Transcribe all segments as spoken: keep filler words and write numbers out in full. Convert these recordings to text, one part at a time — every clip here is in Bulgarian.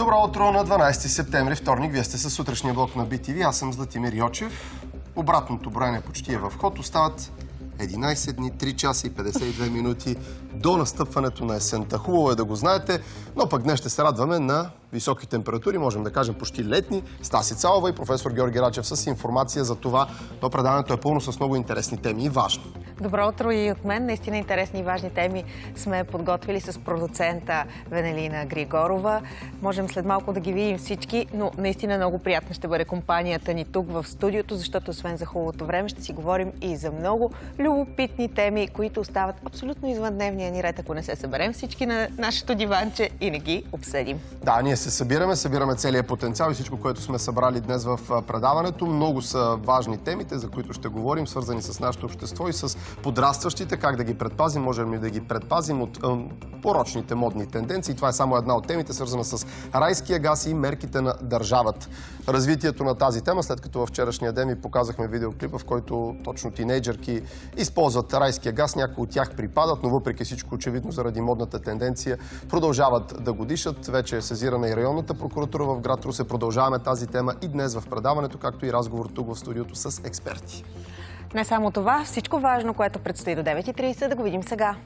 Добро утро на дванадесети септември, вторник. Вие сте със сутрешния блок на Би Ти Ви. Аз съм Златимир Йочев. Обратното броене почти е в ход. Остават единадесет дни, три часа и петдесет и две минути до настъпването на есента. Хубаво е да го знаете, но пък днес ще се радваме на високи температури, можем да кажем почти летни. Стаси Цалова и професор Георги Рачев с информация за това. Но предаването е пълно с много интересни теми и важни. Добро утро и от мен. Наистина интересни и важни теми сме подготвили с продуцента Венелина Григорова. Можем след малко да ги видим всички, но наистина много приятна ще бъде компанията ни тук в студиото, защото освен за хубавото време ще си говорим и за много любопитни теми, които остават абсолютно извън дневния ни ред, ако не се съберем всички на нашето диванче и не ги обсъдим. Да, ние се събираме, събираме целият потенциал и всичко, което сме събрали днес в предаването. Много са важни темите, за които ще говорим, свързани с нашето общество и с подрастващите, как да ги предпазим, можем ли да ги предпазим от е, порочните модни тенденции. Това е само една от темите, свързана с райския газ и мерките на държавата. Развитието на тази тема, след като във вчерашния ден ви показахме видеоклипа, в който точно тинейджърки използват райския газ, някои от тях припадат, но въпреки всичко, очевидно заради модната тенденция, продължават да го дишат. Вече е сезирана и районната прокуратура в град Русе. Продължаваме тази тема и днес в предаването, както и разговор тук в студиото с експерти. Не само това, всичко важно, което предстои до девет и тридесет, да го видим сега.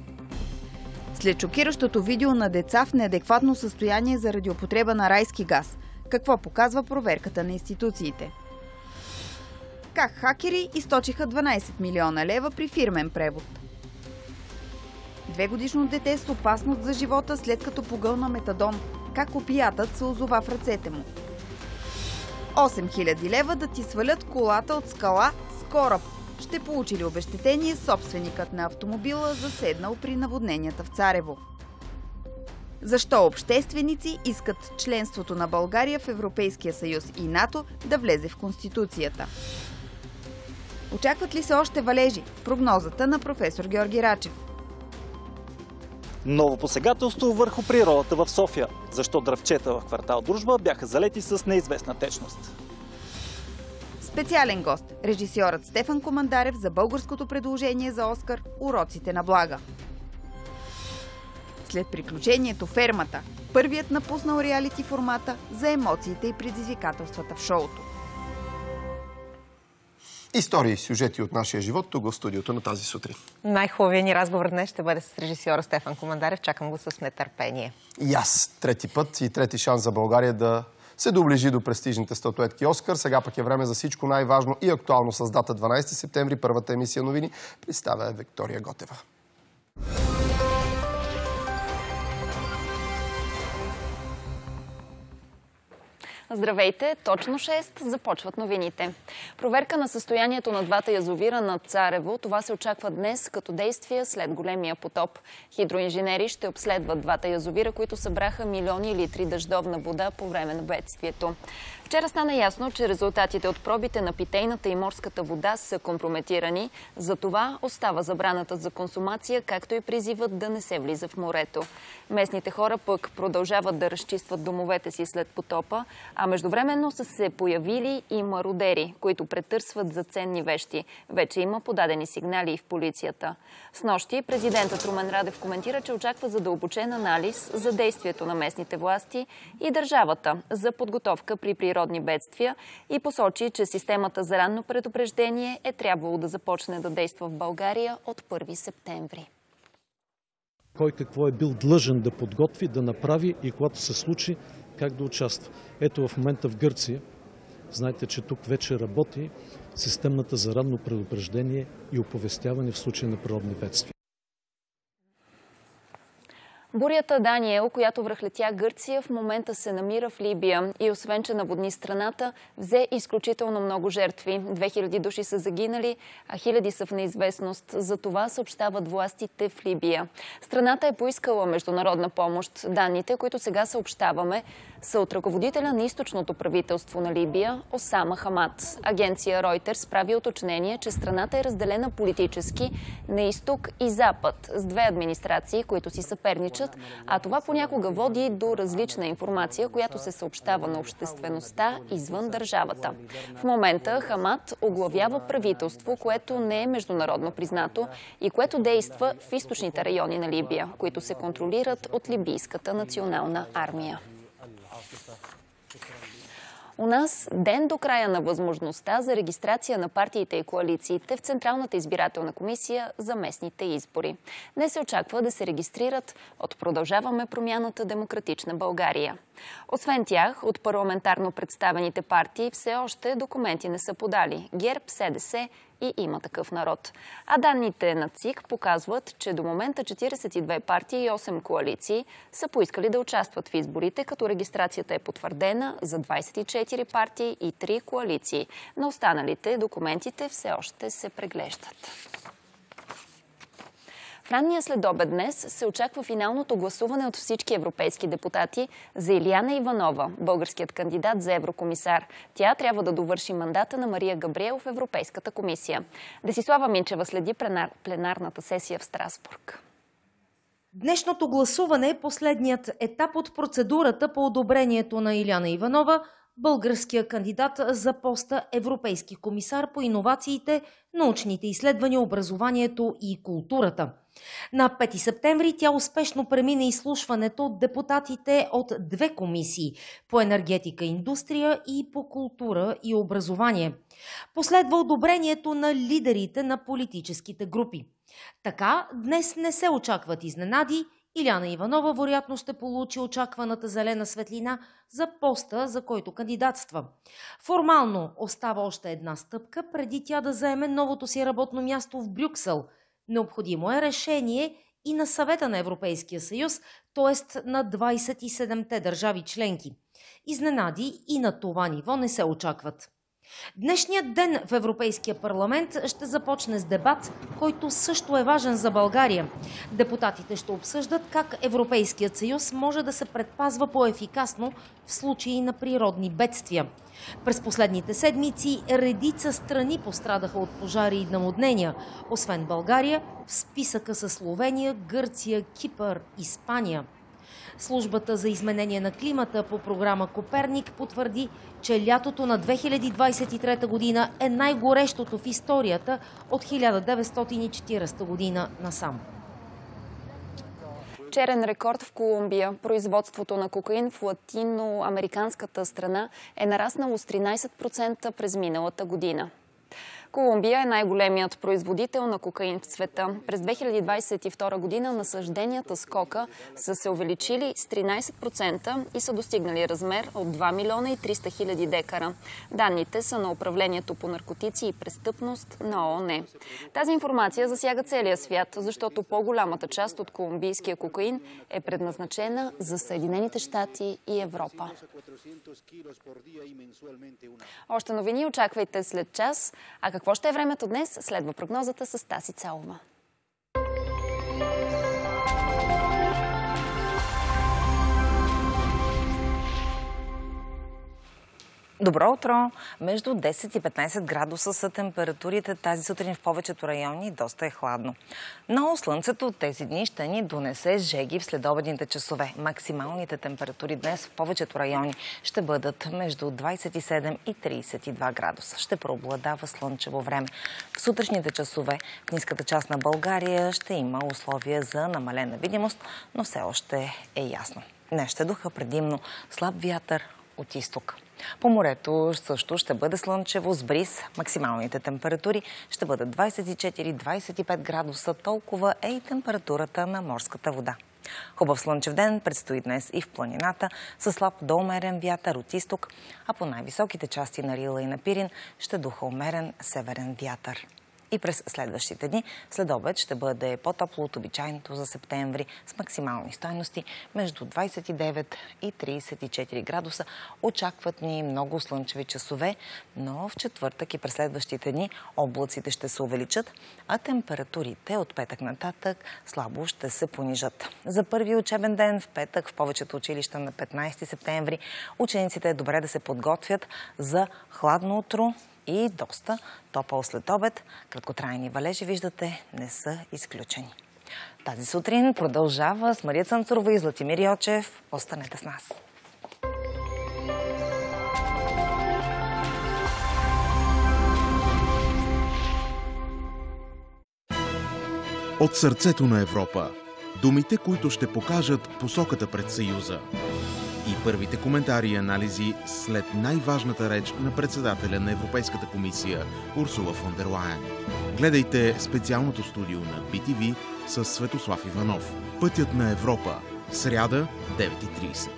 След шокиращото видео на деца в неадекватно състояние заради употреба на райски газ, какво показва проверката на институциите? Как хакери източиха дванадесет милиона лева при фирмен превод? Двегодишно дете с опасност за живота след като погълна метадон. Как опиятът се озова в ръцете му? осем хиляди лева да ти свалят колата от скала с кораб. Ще получи ли обезщетение собственикът на автомобила, заседнал при наводненията в Царево? Защо общественици искат членството на България в Европейския съюз и НАТО да влезе в Конституцията? Очакват ли се още валежи? Прогнозата на професор Георги Рачев. Ново посегателство върху природата в София. Защо дръвчета в квартал Дружба бяха залети с неизвестна течност? Специален гост – режисьорът Стефан Командарев за българското предложение за Оскар «Уроците на блага». След приключението «Фермата», първият напуснал реалити формата за емоциите и предизвикателствата в шоуто. Истории и сюжети от нашия живот тук в студиото на тази сутрин. Най-хубавият ни разговор днес ще бъде с режисьора Стефан Командарев. Чакам го с нетърпение. И аз трети път и трети шанс за България да се доближи до престижните статуетки Оскар. Сега пък е време за всичко най-важно и актуално с дата дванадесети септември. Първата емисия новини представя Виктория Готева. Здравейте! Точно шест започват новините. Проверка на състоянието на двата язовира на Царево. Това се очаква днес като действие след големия потоп. Хидроинженери ще обследват двата язовира, които събраха милиони литри дъждовна вода по време на бедствието. Вчера стана ясно, че резултатите от пробите на питейната и морската вода са компрометирани. За това остава забраната за консумация, както и призивът да не се влиза в морето. Местните хора пък продължават да разчистват домовете си след потопа, а междувременно са се появили и мародери, които претърсват за ценни вещи. Вече има подадени сигнали и в полицията. Снощи президентът Румен Радев коментира, че очаква задълбочен анализ за действието на местните власти и държавата за подготовка при природни бедствия и посочи, че системата за ранно предупреждение е трябвало да започне да действа в България от първи септември. Кой какво е бил длъжен да подготви, да направи и когато се случи, как да участва. Ето в момента в Гърция, знаете, че тук вече работи системата за ранно предупреждение и оповестяване в случай на природни бедствия. Бурята Даниел, която връхлетя Гърция, в момента се намира в Либия и освен, че наводни страната, взе изключително много жертви. две хиляди души са загинали, а хиляди са в неизвестност. За това съобщават властите в Либия. Страната е поискала международна помощ. Данните, които сега съобщаваме, са от ръководителя на източното правителство на Либия Осама Хамад. Агенция Reuters прави уточнение, че страната е разделена политически на изток и запад с две администрации, които си съперничат, а това понякога води до различна информация, която се съобщава на обществеността извън държавата. В момента Хамад оглавява правителство, което не е международно признато и което действа в източните райони на Либия, които се контролират от Либийската национална армия. У нас ден до края на възможността за регистрация на партиите и коалициите в Централната избирателна комисия за местните избори. Днес се очаква да се регистрират от Продължаваме промяната Демократична България. Освен тях, от парламентарно представените партии все още документи не са подали ГЕРБ, СДС и Има такъв народ. А данните на ЦИК показват, че до момента четиридесет и две партии и осем коалиции са поискали да участват в изборите, като регистрацията е потвърдена за двадесет и четири партии и три коалиции. На останалите документите все още се преглеждат. В ранния следобед днес се очаква финалното гласуване от всички европейски депутати за Илияна Иванова, българският кандидат за еврокомисар. Тя трябва да довърши мандата на Мария Габриел в Европейската комисия. Десислава Минчева следи пленар... пленарната сесия в Страсбург. Днешното гласуване е последният етап от процедурата по одобрението на Илияна Иванова, българския кандидат за поста европейски комисар по иновациите, научните изследвания, образованието и културата. На пети септември тя успешно премина изслушването от депутатите от две комисии – по енергетика и индустрия и по култура и образование. Последва одобрението на лидерите на политическите групи. Така, днес не се очакват изненади. Илияна Иванова вероятно ще получи очакваната зелена светлина за поста, за който кандидатства. Формално остава още една стъпка, преди тя да заеме новото си работно място в Брюксел. Необходимо е решение и на Съвета на Европейския съюз, т.е. на двадесет и седемте държави членки. Изненади и на това ниво не се очакват. Днешният ден в Европейския парламент ще започне с дебат, който също е важен за България. Депутатите ще обсъждат как Европейският съюз може да се предпазва по-ефикасно в случаи на природни бедствия. През последните седмици редица страни пострадаха от пожари и наводнения. Освен България, в списъка са Словения, Гърция, Кипър, Испания. Службата за изменение на климата по програма Коперник потвърди, че лятото на две хиляди двадесет и трета година е най-горещото в историята от хиляда деветстотин и четиридесета година насам. Черен рекорд в Колумбия. Производството на кокаин в латиноамериканската страна е нараснало с тринадесет процента през миналата година. Колумбия е най-големият производител на кокаин в света. През две хиляди двадесет и втора година насажденията с кока са се увеличили с тринадесет процента и са достигнали размер от два милиона и триста хиляди декара. Данните са на Управлението по наркотици и престъпност на ООН. Тази информация засяга целия свят, защото по-голямата част от колумбийския кокаин е предназначена за Съединените щати и Европа. Още новини очаквайте след час. А какво ще е времето днес? Следва прогнозата с Таси Цалова. Добро утро! Между десет и петнадесет градуса са температурите тази сутрин в повечето райони, доста е хладно. Но слънцето тези дни ще ни донесе жеги в следобедните часове. Максималните температури днес в повечето райони ще бъдат между двадесет и седем и тридесет и два градуса. Ще преобладава слънчево време. В сутрешните часове в ниската част на България ще има условия за намалена видимост, но все още е ясно. Днес ще духа предимно слаб вятър от изток. По морето също ще бъде слънчево с бриз. Максималните температури ще бъдат двадесет и четири до двадесет и пет градуса. Толкова е и температурата на морската вода. Хубав слънчев ден предстои днес и в планината със слаб до умерен вятър от изток, а по най-високите части на Рила и на Пирин ще духа умерен северен вятър. И през следващите дни след обед ще бъде по-топло от обичайното за септември с максимални стойности между двадесет и девет и тридесет и четири градуса. Очакват ни много слънчеви часове, но в четвъртък и през следващите дни облаците ще се увеличат, а температурите от петък нататък слабо ще се понижат. За първи учебен ден в петък в повечето училища на петнадесети септември учениците е добре да се подготвят за хладно утро и доста топъл след обед. Краткотрайни валежи, виждате, не са изключени. Тази сутрин продължава с Мария Цанцурова и Златимир Йочев. Останете с нас. От сърцето на Европа. Думите, които ще покажат посоката пред Съюза. и първите коментари и анализи след най-важната реч на председателя на Европейската комисия Урсула фон дер Лайен. Гледайте специалното студио на Би Ти Ви с Светослав Иванов. Пътят на Европа. Сряда, девет и трийсет.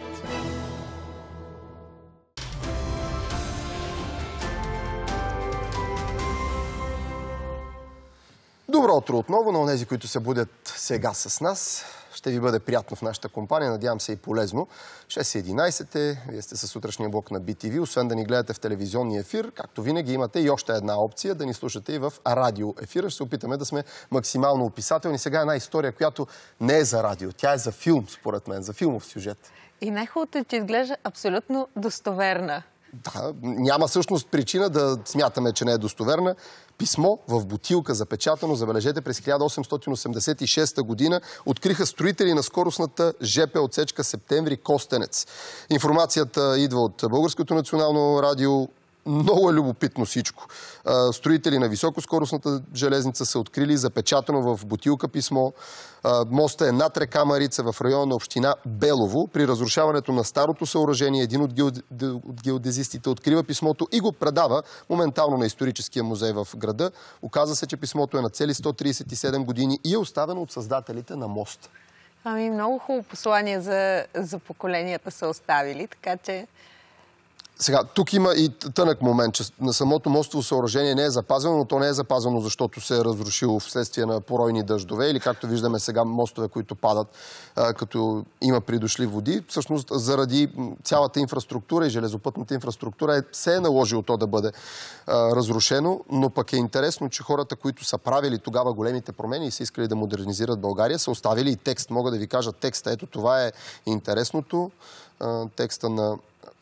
Добро утро отново на онези, които се будят сега с нас. Ще ви бъде приятно в нашата компания, надявам се и полезно. шест и единайсет е, вие сте със сутрешния блок на Би Ти Ви. Освен да ни гледате в телевизионния ефир, както винаги имате и още една опция да ни слушате и в радио ефира. Ще се опитаме да сме максимално описателни. Сега една история, която не е за радио, тя е за филм, според мен, за филмов сюжет. И най-хубавото е, че изглежда абсолютно достоверна. Да, няма всъщност причина да смятаме, че не е достоверна. Писмо в бутилка, запечатано, забележете, през хиляда осемстотин осемдесет и шеста година откриха строители на скоростната ЖП отсечка Септември-Костенец. Информацията идва от Българското национално радио. Много е любопитно всичко. Строители на високоскоростната железница са открили запечатано в бутилка писмо. Моста е над река Марица в района на община Белово. При разрушаването на старото съоръжение един от геодезистите открива писмото и го предава моментално на историческия музей в града. Оказва се, че писмото е на цели сто трийсет и седем години и е оставено от създателите на моста. Ами много хубаво послание за, за поколенията са оставили, така че... Сега, тук има и тънък момент, че на самото мостово съоръжение не е запазено, но то не е запазено, защото се е разрушило вследствие на поройни дъждове или както виждаме сега мостове, които падат, а, като има придошли води. Всъщност, заради цялата инфраструктура и железопътната инфраструктура е, се е наложило то да бъде а, разрушено, но пък е интересно, че хората, които са правили тогава големите промени и са искали да модернизират България, са оставили и текст. Мога да ви кажа текста. Ето това е интересното. А, текста на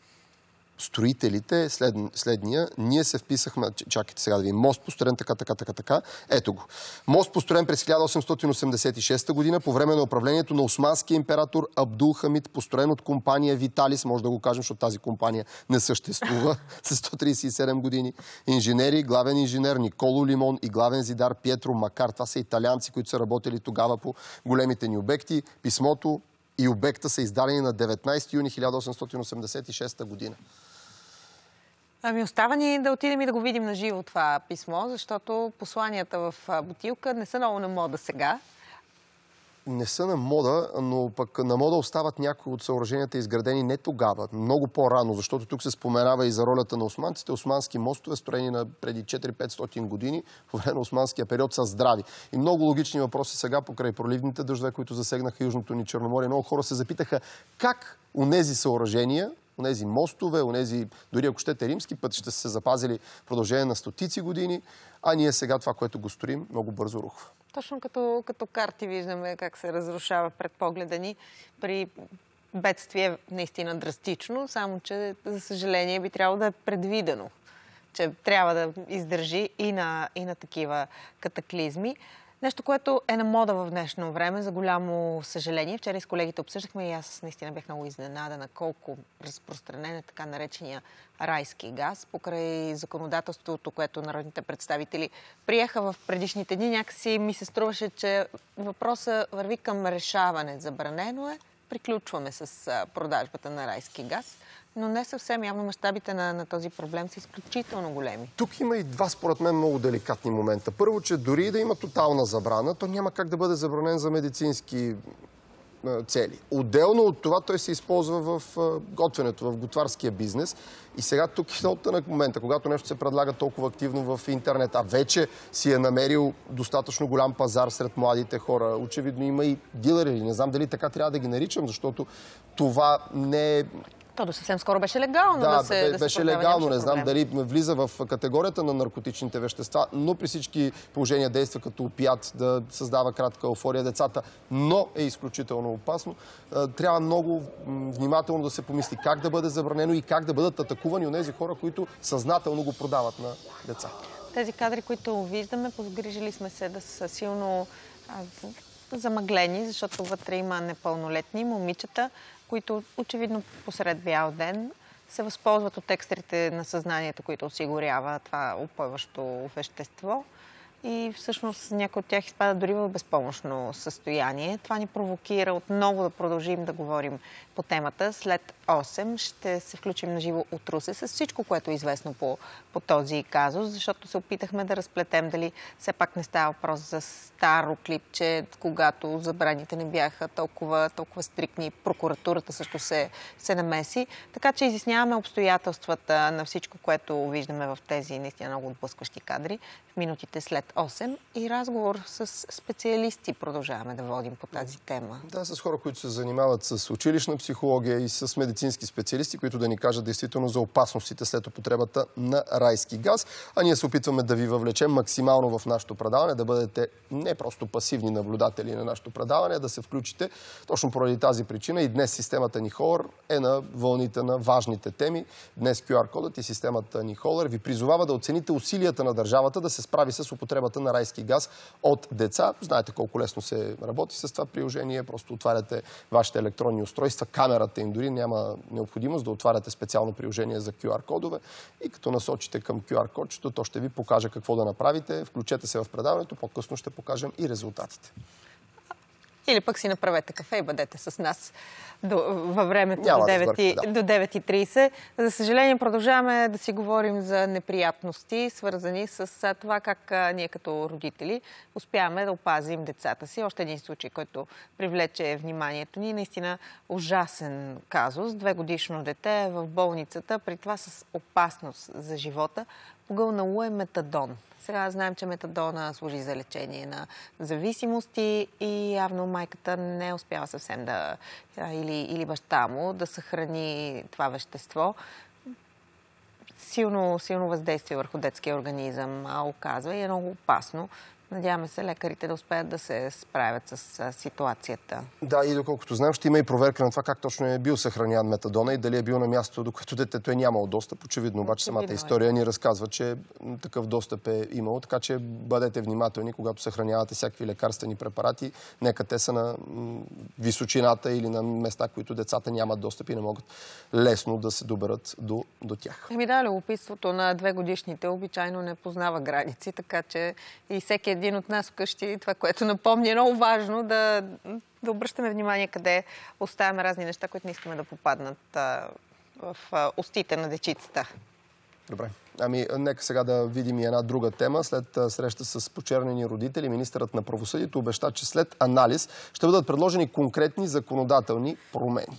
строителите, след, следния, ние се вписахме, чакайте сега да ви, мост построен така, така, така, така, ето го. Мост построен през хиляда осемстотин осемдесет и шеста година по време на управлението на османския император Абдул Хамид, построен от компания Виталис, може да го кажем, защото тази компания не съществува, с сто трийсет и седем години. Инженери, главен инженер Николо Лимон и главен зидар Пиетро Макар. Това са италианци, които са работили тогава по големите ни обекти. Писмото и обекта са издадени на деветнайсети юни хиляда осемстотин осемдесет и шеста година. Ами остава ни да отидем и да го видим на живо това писмо, защото посланията в бутилка не са много на мода сега. Не са на мода, но пък на мода остават някои от съоръженията изградени не тогава, много по-рано, защото тук се споменава и за ролята на османците. Османски мостове, строени на преди четири-петстотин години, по време на османския период, са здрави. И много логични въпроси сега покрай проливните дъждове, които засегнаха Южното ни Черноморие. Много хора се запитаха как онези съоръжения, онези мостове, онези, дори ако щете римски пътища, са се запазили в продължение на стотици години, а ние сега това, което го строим, много бързо рухва. Точно като, като карти виждаме как се разрушава пред погледа ни при бедствие наистина драстично, само че, за съжаление, би трябвало да е предвидено, че трябва да издържи и на, и на такива катаклизми. Нещо, което е на мода в днешно време, за голямо съжаление. Вчера с колегите обсъждахме и аз наистина бях много изненадана колко разпространен е така наречения райски газ. Покрай законодателството, което народните представители приеха в предишните дни, някакси ми се струваше, че въпросът върви към решаване. Забранено е. Приключваме с продажбата на райски газ. Но не съвсем явно мащабите на, на този проблем са изключително големи. Тук има и два, според мен, много деликатни момента. Първо, че дори да има тотална забрана, то няма как да бъде забранен за медицински цели. Отделно от това той се използва в готвенето, в готварския бизнес. И сега тук е много тънък момента, когато нещо се предлага толкова активно в интернет, а вече си е намерил достатъчно голям пазар сред младите хора. Очевидно има и дилери. Не знам дали така трябва да ги наричам, защото това не е... То до съвсем скоро беше легално да, да се да беше се легално. Не знам дали влиза в категорията на наркотичните вещества, но при всички положения действа като опиат, да създава кратка еуфория децата, но е изключително опасно. Трябва много внимателно да се помисли как да бъде забранено и как да бъдат атакувани от тези хора, които съзнателно го продават на деца. Тези кадри, които виждаме, погрижили сме се да са силно замъглени, защото вътре има непълнолетни момичета, които очевидно посред бял ден се възползват от екстрите на съзнанието, които осигурява това упойващо вещество. и всъщност някои от тях изпадат дори в безпомощно състояние. Това ни провокира отново да продължим да говорим по темата. След осем ще се включим на живо от Русе с всичко, което е известно по, по този казус, защото се опитахме да разплетем дали все пак не става въпрос за старо клипче, когато забраните не бяха толкова, толкова стриктни. Прокуратурата също се, се намеси. Така че изясняваме обстоятелствата на всичко, което виждаме в тези наистина много отблъскващи кадри в минутите след осем и разговор с специалисти продължаваме да водим по тази тема. Да, с хора, които се занимават с училищна психология и с медицински специалисти, които да ни кажат действително за опасностите след употребата на райски газ. А ние се опитваме да ви въвлечем максимално в нашето предаване, да бъдете не просто пасивни наблюдатели на нашето предаване, а да се включите точно поради тази причина. И днес системата Нихолър е на вълните на важните теми. Днес кю ар кодът и системата Нихолър ви призовава да оцените усилията на държавата да се справи с употребата на райски газ от деца. Знаете колко лесно се работи с това приложение. Просто отваряте вашите електронни устройства, камерата им дори няма необходимост да отваряте специално приложение за кю ар кодове и като насочите към кю ар кодчето, то ще ви покаже какво да направите. Включете се в предаването, по-късно ще покажем и резултатите. Или пък си направете кафе и бъдете с нас до, във времето Няма до, да девет, сбърка, да. до девет и трийсет. За съжаление, продължаваме да си говорим за неприятности, свързани с това как а, ние като родители успяваме да опазим децата си. Още един случай, който привлече вниманието ни. Наистина ужасен казус. Двегодишно дете в болницата, при това с опасност за живота. Погълнало е метадон. Сега знаем, че метадона служи за лечение на зависимости и явно майката не успява съвсем да, или, или баща му да съхрани това вещество. Силно, силно въздействие върху детския организъм а, оказва и е много опасно. Надяваме се лекарите да успеят да се справят с ситуацията. Да, и доколкото знам, ще има и проверка на това как точно е бил съхраняван метадона и дали е бил на място, докато детето е нямало достъп. Очевидно, обаче самата история ни разказва, че такъв достъп е имало, така че бъдете внимателни, когато съхранявате всякакви лекарствени препарати. Нека те са на височината или на места, които децата нямат достъп и не могат лесно да се доберат до, до тях. Еми да, любопитството на две годишните обичайно не познава граници, така че и всеки един от нас вкъщи, това, което напомня, е много важно да, да обръщаме внимание къде оставяме разни неща, които не искаме да попаднат а, в а, устите на дечицата. Добре. Ами, нека сега да видим и една друга тема. След а, среща с почернени родители, министърът на правосъдието обеща, че след анализ ще бъдат предложени конкретни законодателни промени.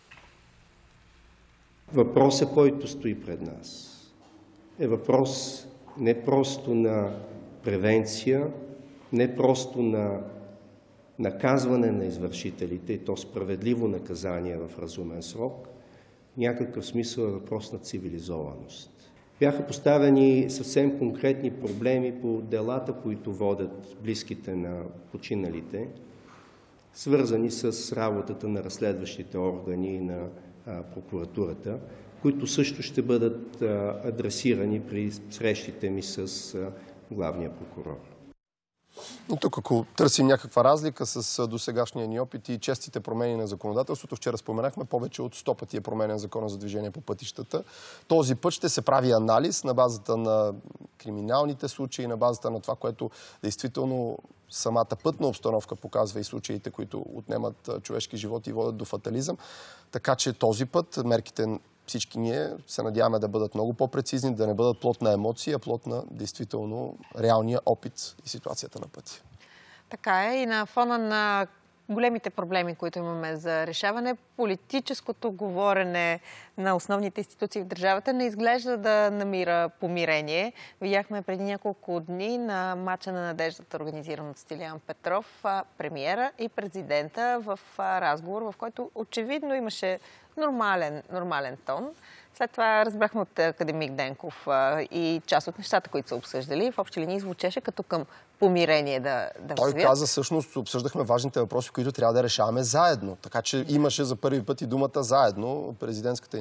Въпросът, който стои пред нас, е въпрос не просто на превенция, не просто на наказване на извършителите, и то справедливо наказание в разумен срок, в някакъв смисъл е въпрос на цивилизованост. Бяха поставени съвсем конкретни проблеми по делата, които водят близките на починалите, свързани с работата на разследващите органи и на а, прокуратурата, които също ще бъдат а, адресирани при срещите ми с а, главния прокурор. И тук, ако търсим някаква разлика с досегашния ни опит и честите промени на законодателството, вчера споменахме, повече от сто пъти е променен закона за движение по пътищата. Този път ще се прави анализ на базата на криминалните случаи, на базата на това, което действително самата пътна обстановка показва и случаите, които отнемат човешки животи и водят до фатализъм. Така че този път мерките всички ние се надяваме да бъдат много по-прецизни, да не бъдат плод на емоции, а плод на действително реалния опит и ситуацията на пътя. Така е. И на фона на големите проблеми, които имаме за решаване, политическото говорене на основните институции в държавата не изглежда да намира помирение. Видяхме преди няколко дни на мача на надеждата, организиран от Стилиян Петров, премиера и президента в разговор, в който очевидно имаше нормален, нормален тон. След това разбрахме от академик Денков а, и част от нещата, които са обсъждали. В общи линии звучеше като към помирение да, да Той вървят. каза, всъщност, обсъждахме важните въпроси, които трябва да решаваме заедно. Така че имаше за първи път и думата заедно. Президентската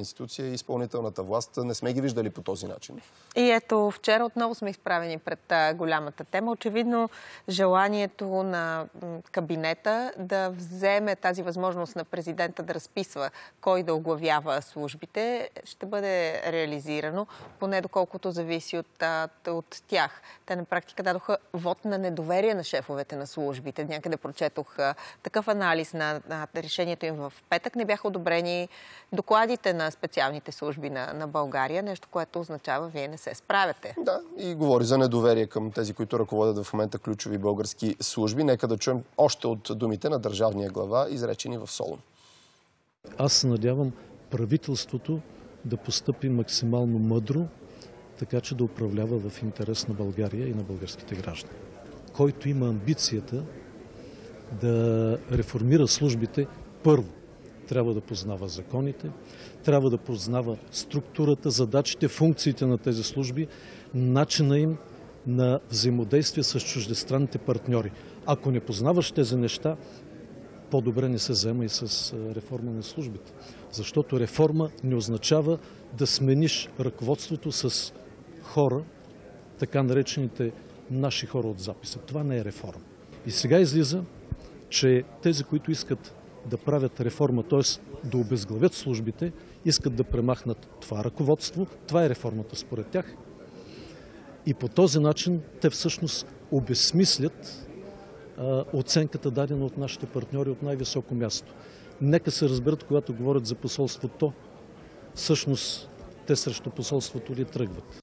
институция и изпълнителната власт не сме ги виждали по този начин. И ето, вчера отново сме изправени пред а, голямата тема. Очевидно, желанието на м, кабинета да вземе тази възможност на президента да разписва кой да оглавява службите ще бъде реализирано, поне доколкото зависи от, а, от тях. Те на практика дадоха вод на недоверие на шефовете на службите. Някъде прочетох а, такъв анализ на, на решението им в петък. Не бяха одобрени докладите на специалните служби на, на България, нещо, което означава, вие не се справяте. Да, и говори за недоверие към тези, които ръководят в момента ключови български служби. Нека да чуем още от думите на държавния глава, изречени в Солун. Аз се надявам правителството да постъпи максимално мъдро, така че да управлява в интерес на България и на българските граждани. Който има амбицията да реформира службите, първо трябва да познава законите, трябва да познава структурата, задачите, функциите на тези служби, начина им на взаимодействие с чуждестранните партньори. Ако не познаваш тези неща, по-добре не се взема и с реформа на службите. Защото реформа не означава да смениш ръководството с хора, така наречените наши хора от записа. Това не е реформа. И сега излиза, че тези, които искат да правят реформа, т.е. да обезглавят службите, искат да премахнат това ръководство. Това е реформата според тях. И по този начин те всъщност обезсмислят а, оценката дадена от нашите партньори от най-високо място. Нека се разберат, когато говорят за посолството, всъщност те срещу посолството ли тръгват.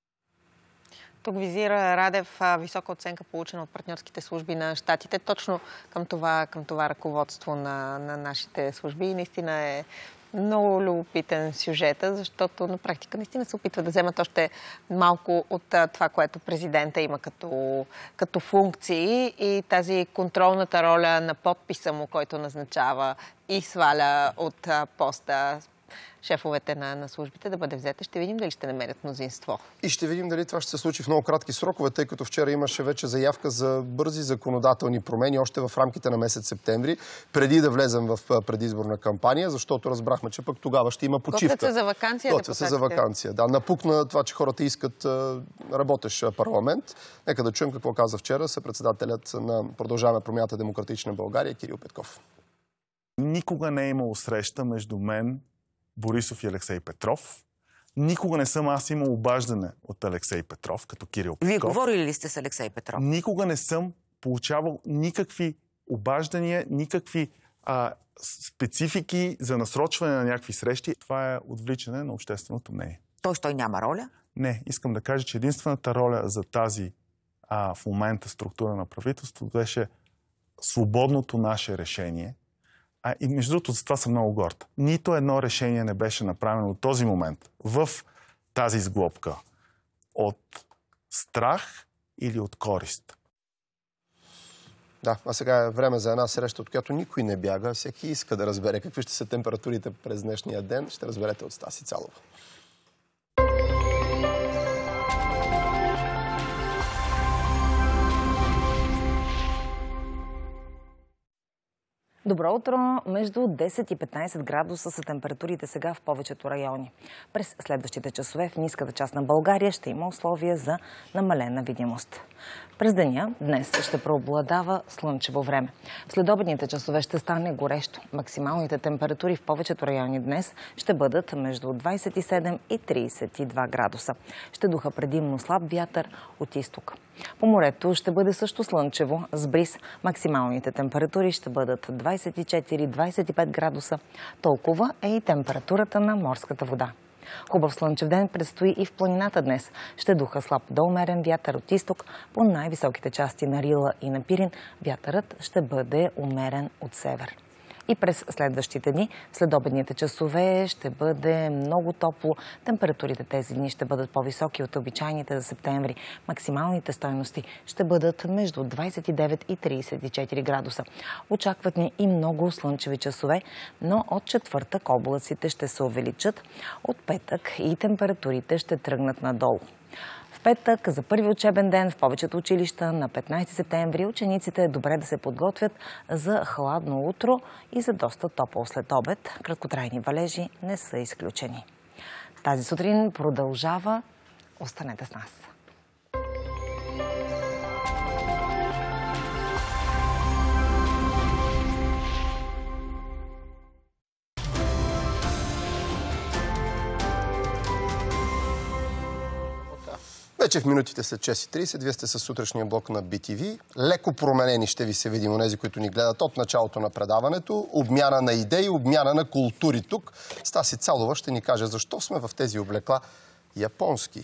Тук визира Радев висока оценка, получена от партньорските служби на щатите, точно към това, към това ръководство на, на нашите служби. И наистина е много любопитен сюжета, защото на практика наистина се опитва да вземат още малко от това, което президента има като, като функции и тази контролната роля на подписа му, който назначава и сваля от поста шефовете на, на службите да бъде взета. Ще видим дали ще намерят мнозинство. И ще видим дали това ще се случи в много кратки срокове, тъй като вчера имаше вече заявка за бързи законодателни промени още в рамките на месец септември, преди да влезем в предизборна кампания, защото разбрахме, че пък тогава ще има почивка. Готвят се за ваканция. Готвят се за ваканция. Да, напукна това, че хората искат работещ парламент. Нека да чуем какво каза вчера съпредседателят на Продължаваме промяната Демократична България Кирил Петков. Никога не е имало среща между мен, Борисов и Алексей Петров. Никога не съм аз имал обаждане от Алексей Петров, като Кирил Петков. Вие говорили ли сте с Алексей Петров? Никога не съм получавал никакви обаждания, никакви а, специфики за насрочване на някакви срещи. Това е отвличане на общественото мнение. Тоест той няма роля? Не, искам да кажа, че единствената роля за тази а, в момента структура на правителството беше свободното наше решение. А, и между другото, за това съм много горд. Нито едно решение не беше направено от този момент в тази сглобка от страх или от корист. Да, а сега е време за една среща, от която никой не бяга. Всеки иска да разбере какви ще са температурите през днешния ден. Ще разберете от Стаси Цалова. Добро утро! Между десет и петнайсет градуса са температурите сега в повечето райони. През следващите часове в ниската част на България ще има условия за намалена видимост. През деня днес ще преобладава слънчево време. В следобедните часове ще стане горещо. Максималните температури в повечето райони днес ще бъдат между двайсет и седем и трийсет и два градуса. Ще духа предимно слаб вятър от изток. По морето ще бъде също слънчево с бриз. Максималните температури ще бъдат двайсет и четири до двайсет и пет градуса. Толкова е и температурата на морската вода. Хубав слънчев ден предстои и в планината днес. Ще духа слаб до умерен вятър от изток. По най-високите части на Рила и на Пирин вятърът ще бъде умерен от север. И през следващите дни, следобедните часове, ще бъде много топло. Температурите тези дни ще бъдат по-високи от обичайните за септември. Максималните стойности ще бъдат между двайсет и девет и трийсет и четири градуса. Очакват ни и много слънчеви часове, но от четвъртък облаците ще се увеличат. От петък и температурите ще тръгнат надолу. В петък, за първи учебен ден в повечето училища на петнайсети септември, учениците е добре да се подготвят за хладно утро и за доста топъл след обед. Краткотрайни валежи не са изключени. Тази сутрин продължава. Останете с нас. Вече в минутите след шест и трийсет, вие сте със сутрешния блок на би ти ви. Леко променени ще ви се видим онези, които ни гледат от началото на предаването. Обмяна на идеи, обмяна на култури тук. Стаси Цалова ще ни каже защо сме в тези облекла японски.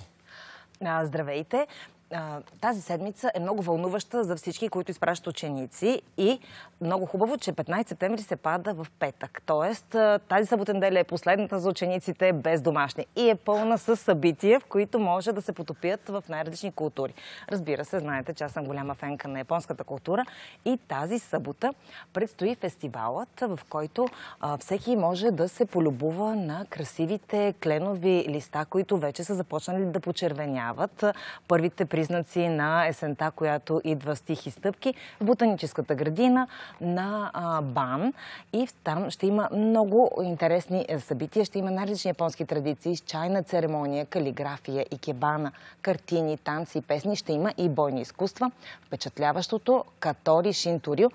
Здравейте! Тази седмица е много вълнуваща за всички, които изпращат ученици и много хубаво, че петнайсети септември се пада в петък. Тоест, тази събота неделя е последната за учениците без домашни и е пълна с събития, в които може да се потопят в най-различни култури. Разбира се, знаете, че аз съм голяма фенка на японската култура и тази събота предстои фестивалът, в който а, всеки може да се полюбува на красивите кленови листа, които вече са започнали да почервеняват. Първите признаци на есента, която идва с тихи стъпки в ботаническата градина на а, Бан. И там ще има много интересни събития. Ще има най-различни японски традиции с чайна церемония, калиграфия, икебана, картини, танци и песни. Ще има и бойни изкуства. Впечатляващото Катори Шинторю,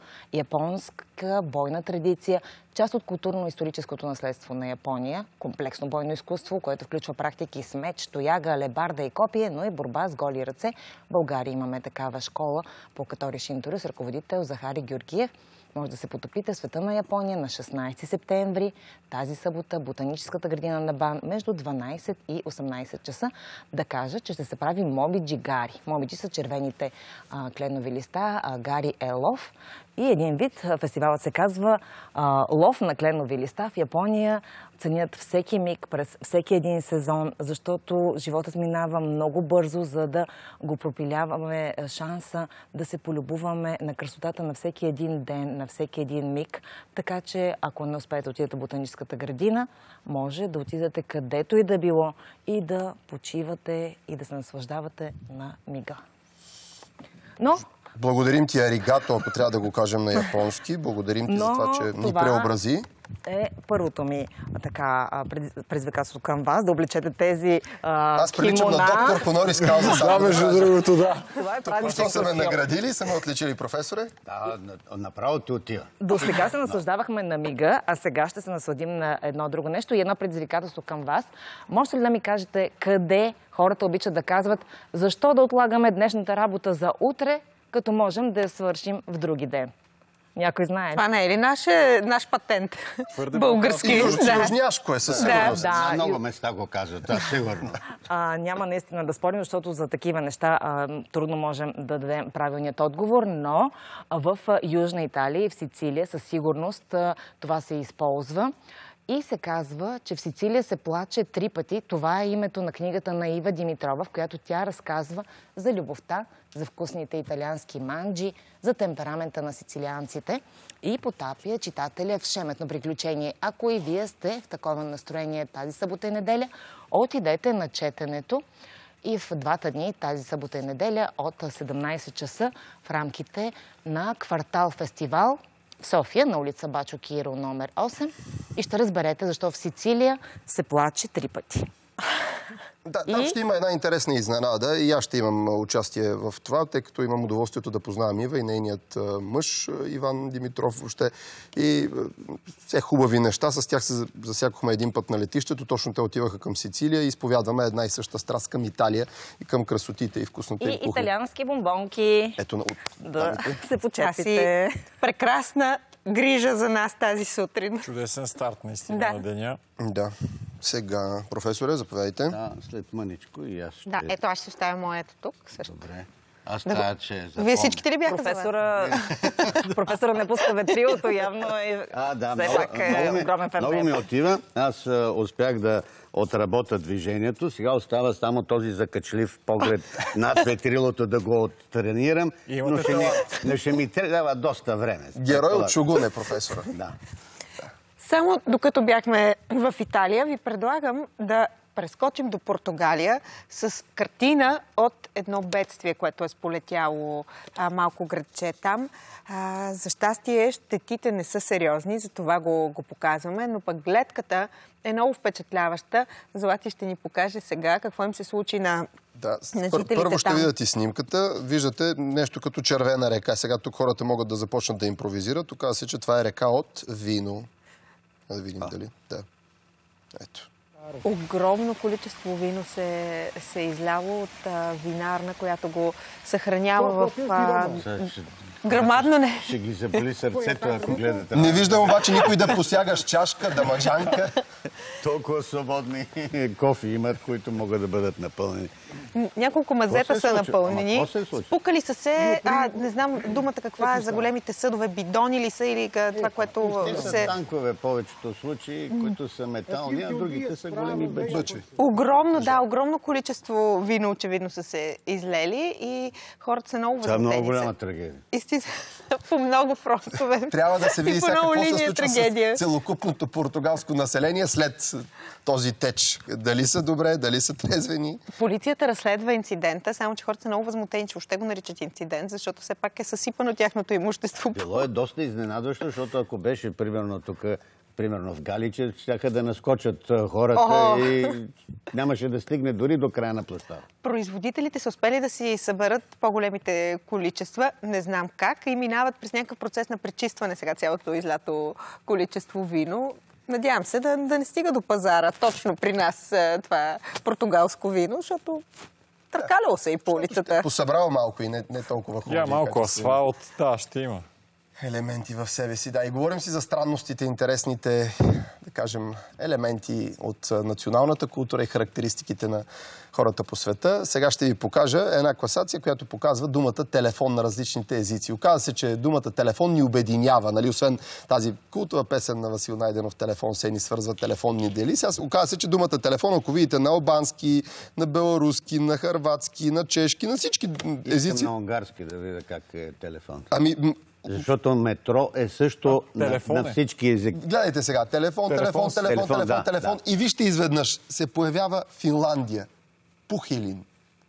японска бойна традиция, част от културно-историческото наследство на Япония, комплексно бойно изкуство, което включва практики с меч, тояга, алебарда и копие, но и борба с голи ръце. В България имаме такава школа по Катори Шинторю с ръководител Захари Георгиев. Може да се потопите в света на Япония на шестнайсети септември, тази събота, ботаническата градина на Бан, между дванайсет и осемнайсет часа. Да кажа, че ще се прави мобиджи гари. Мобиджи са червените а, кленови листа, а гари е лов. И един вид, фестивалът се казва а, лов на кленови листа. В Япония ценят всеки миг през всеки един сезон, защото животът минава много бързо, за да го пропиляваме шанса да се полюбуваме на красотата на всеки един ден, на всеки един миг. Така че, ако не успеете да отидете в ботаническата градина, може да отидете където и да било и да почивате и да се наслаждавате на мига. Но благодарим ти, аригато, ако трябва да го кажем на японски. Благодарим ти Но за това, че това ни преобрази. Е първото ми така предизвикателство към вас, да облечете тези а, Аз приличам на доктор Хонорис Кауза. Да, между другото, да. Това е правилно. Защо са ме наградили и са ме отличили, професоре? Да, направо ти отива. До сега се наслаждавахме на мига, а сега ще се насладим на едно друго нещо и едно предизвикателство към вас. Можете ли да ми кажете къде хората обичат да казват защо да отлагаме днешната работа за утре, като можем да я свършим в други ден? Някой знае. Това не е ли наш, наш патент? Български. Южняшко е със сигурност. Да, да. На много места го казват, да, сигурно. А, няма наистина да спорим, защото за такива неща а, трудно можем да дадем правилният отговор, но в Южна Италия и в Сицилия със сигурност а, това се използва. И се казва, че в Сицилия се плаче три пъти. Това е името на книгата на Ива Димитрова, в която тя разказва за любовта, за вкусните италиански манджи, за темперамента на сицилианците и потапя читателя в шеметно приключение. Ако и вие сте в такова настроение тази събота и неделя, отидете на четенето и в двата дни, тази събота и неделя, от седемнайсет часа в рамките на Квартал фестивал в София, на улица Бачо Киро, номер осем, и ще разберете защо в Сицилия се плаче три пъти. Да, там и... ще има една интересна изненада и аз ще имам участие в това, тъй като имам удоволствието да познавам Ива и нейният мъж Иван Димитров въобще. И все хубави неща. С тях се засякохме един път на летището. Точно те отиваха към Сицилия и изповядваме една и съща страст към Италия и към красотите и вкусната им кухня. И италиански бомбонки. Ето на... Да се почепите. Прекрасна грижа за нас тази сутрин. Чудесен старт наистина да. на деня. Да. Сега, професоре, заповядайте. Да, след мъничко и аз ще... Да, ето аз ще оставя моето тук. Също. Добре. Аз трябва, че запомня. Вие всичките ли бяха професора... професора не пуска ветрилото, явно е... А, да, все много, пак е много, ми, огромен фен. много ми отива. Аз а, успях да отработя движението. Сега остава само този закачлив поглед над ветрилото да го оттренирам. Но ще, ми, но ще ми трябва доста време. Герой от Шугун е професора. Да. Само докато бяхме в Италия, ви предлагам да прескочим до Португалия с картина от едно бедствие, което е сполетяло а, малко градче там. А, за щастие, щетите не са сериозни, затова го, го показваме, но пък гледката е много впечатляваща. Злати ще ни покаже сега какво им се случи на Да, пър, първо ще там. видят и снимката. Виждате нещо като червена река. Сега тук хората могат да започнат да импровизират. Оказва се, че това е река от вино. Да видим а. дали. Да. Ето. Огромно количество вино се, се е изляло от а, винарна, която го съхранява в а, грамадно не. Ще ги запали сърцето, ако гледате. Не виждам обаче никой да посяга с чашка, дамаджанка. Толкова свободни кофи имат, които могат да бъдат напълнени. Няколко мазета са напълнени. Спукали са се, а, не знам думата каква е за големите съдове, бидони ли са или това, което се... са танкове повечето случаи, които са метални, а другите са големи бъчи. Огромно, да, огромно количество вино очевидно са се излели и хората са много възмутени. Това е много голяма трагедия. Истина, по много фронтове. Трябва да се види сега какво се случва трагедия. с целокупното португалско население след този теч. Дали са добре, дали са трезвени. Полицията разследва инцидента, само че хората са много възмутени, че още го наричат инцидент, защото все пак е съсипано тяхното имущество. Било е доста изненадващо, защото ако беше примерно тук, примерно в Галиче, щяха да наскочат хората О! и нямаше да стигне дори до края на площада. Производителите са успели да си съберат по-големите количества, не знам как, и минават през някакъв процес на пречистване сега цялото излято количество вино. Надявам се да, да не стига до пазара точно при нас това португалско вино, защото търкалял се и по улицата. Посъбрал малко и не, не толкова хубаво. Я, малко асфалт, да, ще има. Елементи в себе си, да. И говорим си за странностите, интересните, да кажем, елементи от националната култура и характеристиките на хората по света. Сега ще ви покажа една класация, която показва думата телефон на различните езици. Оказва се, че думата телефон ни обединява, нали? Освен тази култова песен на Васил Найденов, телефон се ни свързва, телефонни дели. Сега оказва се, че думата телефон, ако видите на албански, на беларуски, на хърватски, на чешки, на всички езици. Искам на унгарски да видя как е телефон. Ами... Защото метро е също на, на всички езики. Гледайте сега. Телефон, телефон, телефон, телефон, телефон, телефон, да, телефон. Да. И вижте изведнъж се появява Финландия. Пухилин.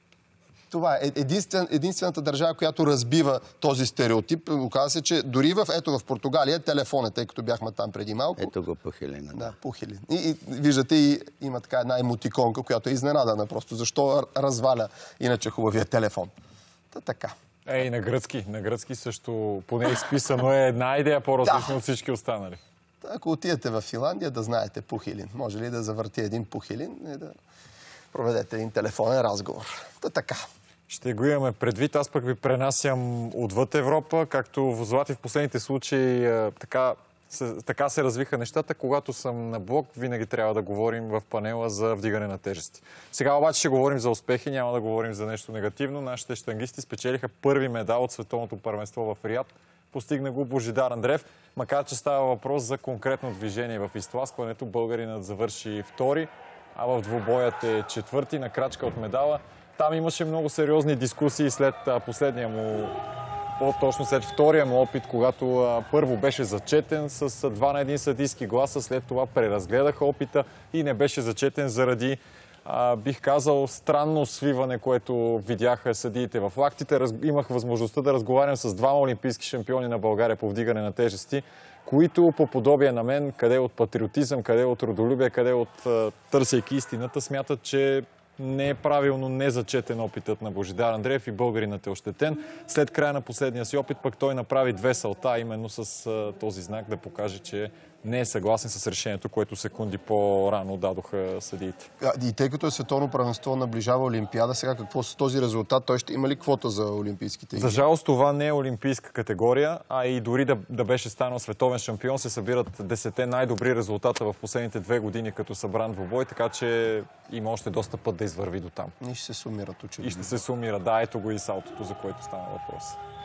Това е единствен, единствената държава, която разбива този стереотип. Оказва се, че дори в, ето в Португалия телефон е, тъй като бяхме там преди малко. Ето го Пухилин. Да, да Пухилин. И, и виждате, и има така една емотиконка, която е изненадана просто. Защо разваля иначе хубавия телефон? Та така. Ей, на гръцки. На гръцки също, поне изписано е една идея по-различна да. от всички останали. Ако отидете в Финландия, да знаете Пухилин. Може ли да завърти един Пухилин и да проведете един телефонен разговор. Та така. Ще го имаме предвид. Аз пък ви пренасям отвъд Европа, както в Злати в последните случаи така се, така се развиха нещата. Когато съм на блок, винаги трябва да говорим в панела за вдигане на тежести. Сега обаче ще говорим за успехи, няма да говорим за нещо негативно. Нашите щангисти спечелиха първи медал от световното първенство в Риад. Постигна го Божидар Андреев, макар че става въпрос за конкретно движение в изтласкването. Българинът завърши втори, а в двубоят е четвърти на крачка от медала. Там имаше много сериозни дискусии след последния му, по-точно след втория му опит, когато а, първо беше зачетен с два на един съдийски гласа, след това преразгледаха опита и не беше зачетен заради, а, бих казал, странно свиване, което видяха съдиите в лактите. Раз... Имах възможността да разговарям с двама олимпийски шампиони на България по вдигане на тежести, които по подобие на мен, къде от патриотизъм, къде от родолюбие, къде от а, търсейки истината, смятат, че не е правилно незачетен опитът на Божидар Андреев и българинът е ощетен. След края на последния си опит пък той направи две салта, именно с а, този знак да покаже, че не е съгласен с решението, което секунди по-рано дадоха съдиите. И тъй като е световно първенство, наближава Олимпиада, сега какво с този резултат? Той ще има ли квота за олимпийските игри? За жалост това не е олимпийска категория, а и дори да, да беше станал световен шампион, се събират десете най-добри резултата в последните две години като събран двубой, така че има още доста път да извърви до там. И ще се сумират очевидно. И ще се сумира, да, ето го и салтото, за което стана въпрос.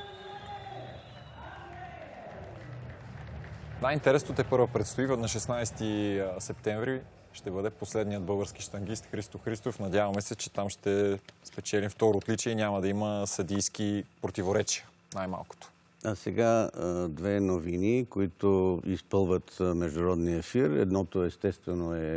Най-интересното те първо предстои на шестнадесети септември. Ще бъде последният български щангист Христо Христов. Надяваме се, че там ще спечелим второ отличие и няма да има съдийски противоречия, най-малкото. А сега две новини, които изпълват международния ефир. Едното естествено е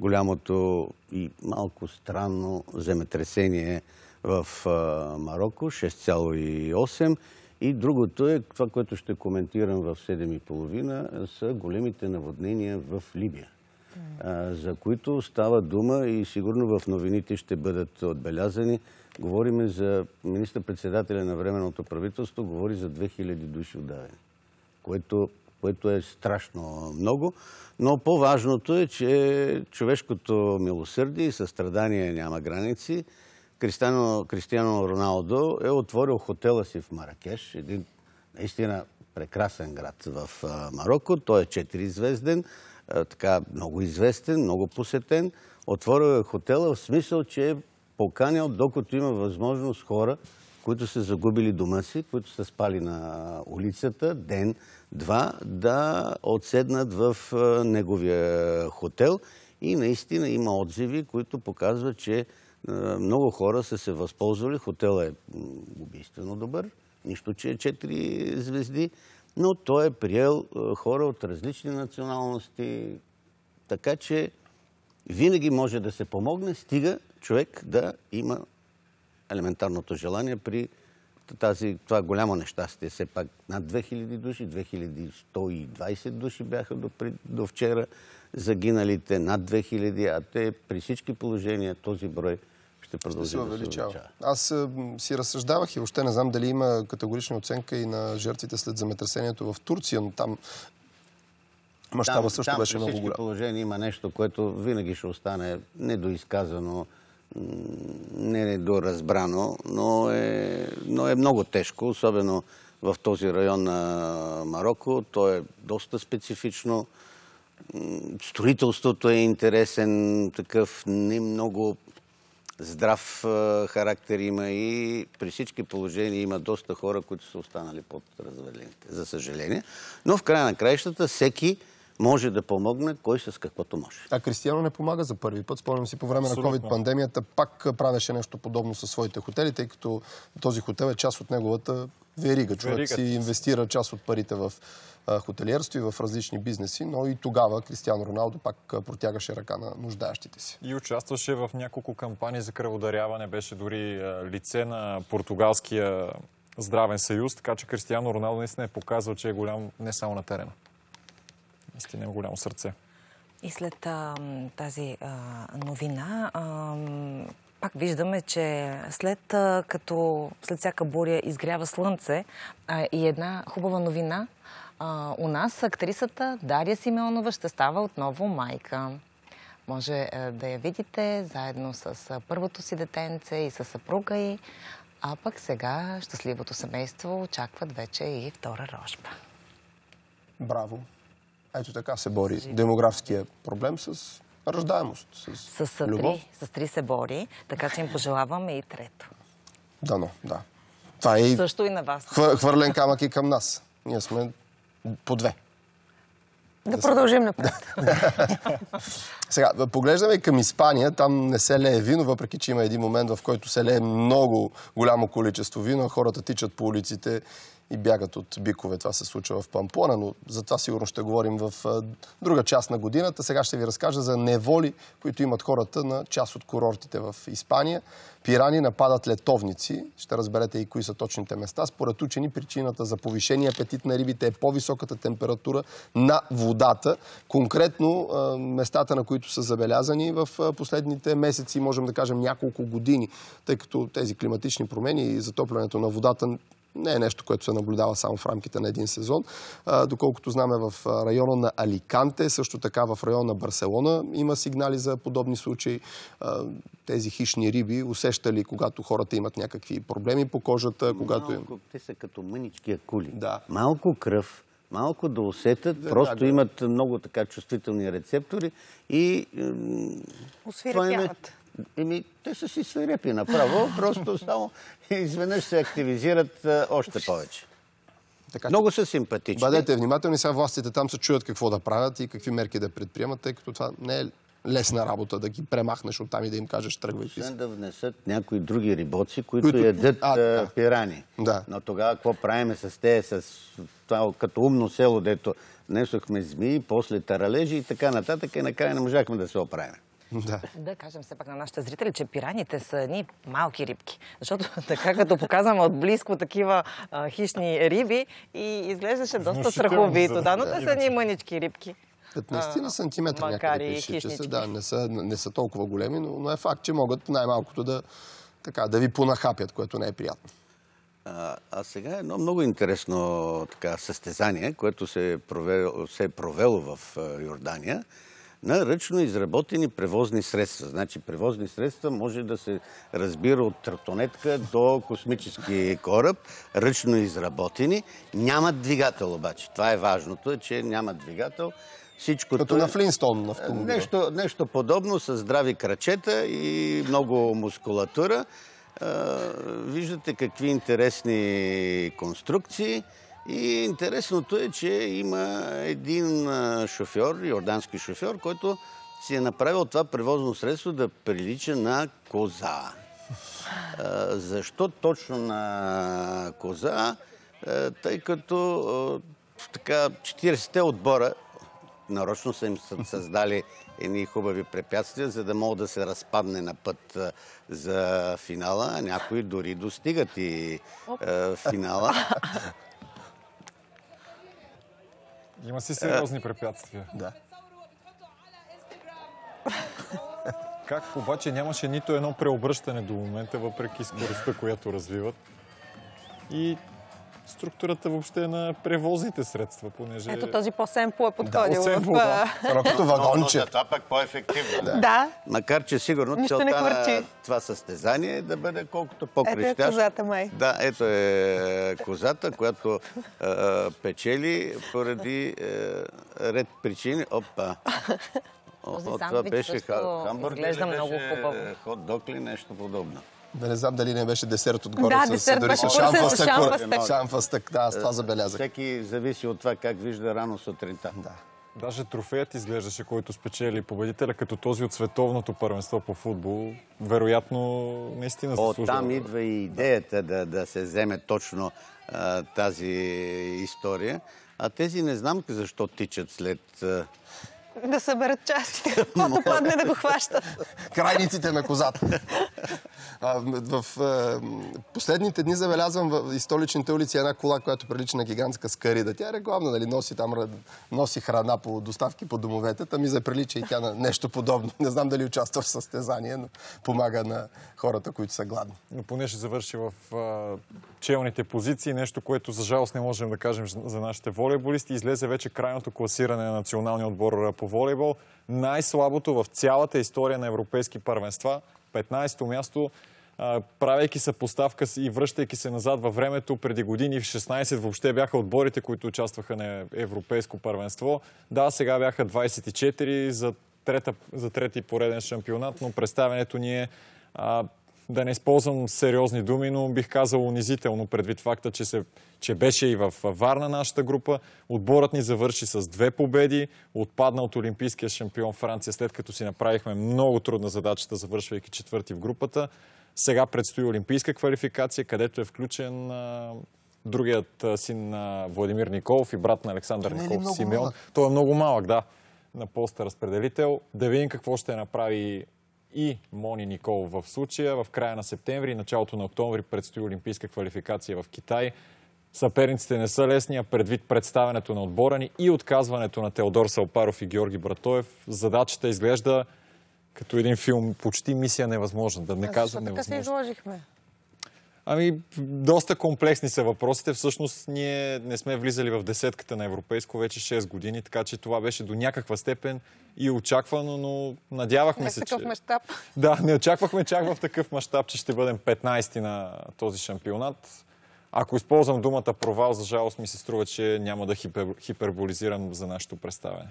голямото и малко странно земетресение в Мароко, шест цяло и осем. И другото е, това, което ще коментирам в седем и половина, са големите наводнения в Либия, за които става дума и сигурно в новините ще бъдат отбелязани. Говориме за министър-председателя на Временното правителство, говори за две хиляди души удавени, което, което е страшно много. Но по-важното е, че човешкото милосърдие и състрадание няма граници. Кристиано, Кристиано Роналдо е отворил хотела си в Маракеш, един наистина прекрасен град в Мароко. Той е четиризвезден, така много известен, много посетен. Отворил е хотела в смисъл, че е поканял, докато има възможност, хора, които са загубили дома си, които са спали на улицата ден, два, да отседнат в неговия хотел. И наистина има отзиви, които показват, че много хора са се възползвали. Хотелът е убийствено добър, нищо, че е четири звезди, но той е приел хора от различни националности, така че винаги може да се помогне, стига човек да има елементарното желание при тази, това голямо нещастие. Все пак над две хиляди души, две хиляди сто и двадесет души бяха до, до вчера загиналите, над две хиляди, а те при всички положения този брой ще продължи ще се да се увеличава. Аз а, си разсъждавах и въобще не знам дали има категорична оценка и на жертвите след земетресението в Турция, но там мащаба също там, беше много голям. При всички положения има нещо, което винаги ще остане недоизказано, недоразбрано, но е, но е много тежко, особено в този район на Мароко. То е доста специфично. Строителството е интересен, такъв не много здрав характер има и при всички положения има доста хора, които са останали под развалините, за съжаление. Но в края на краищата всеки може да помогне, кой с каквото може. А Кристиано не помага за първи път. Спомням си, по време на ковид-пандемията пак правеше нещо подобно със своите хотели, тъй като този хотел е част от неговата верига. Човек Веригът. си инвестира част от парите в хотелиерство и в различни бизнеси, но и тогава Кристиано Роналдо пак протягаше ръка на нуждаещите си. И участваше в няколко кампании за кръводаряване, беше дори лице на португалския здравен съюз, така че Кристиано Роналдо наистина е показал, че е голям не само на терена. Наистина е голямо сърце. И след а, тази а, новина а, пак виждаме, че след а, като след всяка буря изгрява слънце а, и една хубава новина, а, у нас актрисата Дария Симеонова ще става отново майка. Може а, да я видите заедно с а, първото си детенце и с съпруга й, а пък сега щастливото семейство очакват вече и втора рожба. Браво! Ето така се бори демографския проблем с раждаемост, с, с любов. Три, с три се бори, така че им пожелаваме и трето. Дано, да. Това е също и на вас. Хвър, хвърлен камък и към нас. Ние сме по две. Да, да продължим напред. Сега, поглеждаме към Испания. Там не се лее вино, въпреки че има един момент, в който се лее много голямо количество вино. Хората тичат по улиците и бягат от бикове. Това се случва в Памплона, но за това сигурно ще говорим в друга част на годината. Сега ще ви разкажа за неволи, които имат хората на част от курортите в Испания. Пирани нападат летовници. Ще разберете и кои са точните места. Според учени причината за повишения апетит на рибите е по-високата температура на водата. Конкретно местата, на които са забелязани в последните месеци, можем да кажем няколко години, тъй като тези климатични промени и затоплянето на водата не е нещо, което се наблюдава само в рамките на един сезон. А, доколкото знаме, в района на Аликанте, също така в района на Барселона има сигнали за подобни случаи. А, тези хищни риби усещали, когато хората имат някакви проблеми по кожата. Когато... Малко, те са като мънички акули. Да. Малко кръв, малко да усетят, да, просто да, да. имат много така чувствителни рецептори и... Освирепяват. Еми, те са си свирепи направо, просто само изведнъж се активизират а, още повече. Така, много са симпатични. Бъдете внимателни, сега властите там се чуят какво да правят и какви мерки да предприемат, тъй като това не е лесна работа да ги премахнеш оттам и да им кажеш тръгвайте си. Да внесат някои други рибоци, които, които... ядат а, да. пирани. Да. Но тогава какво правиме с те, с това като умно село, дето несохме змии, после таралежи и така нататък и накрая не можахме да се оправим. Да. Да кажем все пак на нашите зрители, че пираните са едни малки рибки. Защото така като показваме от близко такива а, хищни риби и изглеждаше доста страховито. Да, но те са едни мънички рибки. петнайсет на сантиметра някъде пише, че са, да, не са, не са толкова големи, но, но е факт, че могат най-малкото да, така, да ви понахапят, което не е приятно. А, а сега едно много интересно така, състезание, което се е провело, се е провело в Йордания, на ръчно изработени превозни средства. Значи превозни средства може да се разбира от тротонетка до космически кораб, ръчно изработени. Нямат двигател обаче. Това е важното, че нямат двигател. Всичко като на Флинстон на автомобила. Нещо, нещо подобно, с здрави крачета и много мускулатура. Виждате какви интересни конструкции. И интересното е, че има един шофьор, йордански шофьор, който си е направил това превозно средство да прилича на коза. Защо точно на коза? Тъй като така четирийсетте отбора нарочно са им създали едни хубави препятствия, за да могат да се разпадне на път за финала, а някои дори достигат и финала. Има си сериозни препятствия. Да. Как обаче нямаше нито едно преобръщане до момента, въпреки скоростта, която развиват. И структурата въобще на превозните средства, понеже... Ето този по-семпо е подходил. Да, в... да. Като вагонче. Но, но, това пак по-ефективно. Да. да. Макар, че сигурно целта на това състезание е да бъде колкото по-крещящ. Ето е козата май. Да, ето е козата, която е, печели поради е, ред причини. Опа! О, това беше хамбургер, изглежда много хубаво. Хот-дог ли, нещо подобно. Да не знам дали не беше десерт отгоре. Да, с, десерт дори беше с шамфастък. шамфастък. Шамфастък, да, с това забелязах. Всеки зависи от това как вижда рано сутринта. Да. Даже трофеят изглеждаше, който спечели победителя, като този от световното първенство по футбол. Вероятно, наистина заслужава. Оттам идва и идеята да, да се вземе точно а, тази история. А тези не знам защо тичат след... А... Да съберат частите, каквото падне да го хващат. Крайниците на козата. В последните дни забелязвам в столичните улици една кола, която прилича на гигантска скарида. Тя е рекламна, нали, носи там носи храна по доставки по домовете. Та ми заприлича и тя на нещо подобно. Не знам дали участва в състезание, но помага на хората, които са гладни. Но поне ще завърши в челните позиции, нещо, което за жалост не можем да кажем за нашите волейболисти. Излезе вече крайното класиране на националния отбор по волейбол. Най-слабото в цялата история на европейски първенства. петнайсето място, правейки съпоставка и връщайки се назад във времето, преди години в шестнайсет въобще бяха отборите, които участваха на европейско първенство. Да, сега бяха двайсет и четири за, трета, за трети пореден шампионат, но представянето ни е, а, да не използвам сериозни думи, но бих казал унизително, предвид факта, че, се, че беше и в Варна нашата група. Отборът ни завърши с две победи, отпадна от олимпийския шампион Франция, след като си направихме много трудна задачата, завършвайки четвърти в групата. Сега предстои олимпийска квалификация, където е включен а, другият а, син на Владимир Николов и брат на Александър Николов, Симеон. Той е много малък, да, на поста разпределител. Да видим какво ще направи и Мони Николов в случая. В края на септември и началото на октомври предстои олимпийска квалификация в Китай. Съперниците не са лесни, а предвид представянето на отбора ни и отказването на Теодор Салпаров и Георги Братоев, задачата изглежда като един филм, почти мисия невъзможна. Да не а казвам невъзможно. Така се изложихме? Ами, доста комплексни са въпросите. Всъщност, ние не сме влизали в десетката на европейско вече шест години, така че това беше до някаква степен и очаквано, но надявахме не се, че... такъв мащаб. Да, не очаквахме чак в такъв мащаб, че ще бъдем петнайсети на този шампионат. Ако използвам думата провал, за жалост ми се струва, че няма да хипер... хиперболизирам за нашето представяне.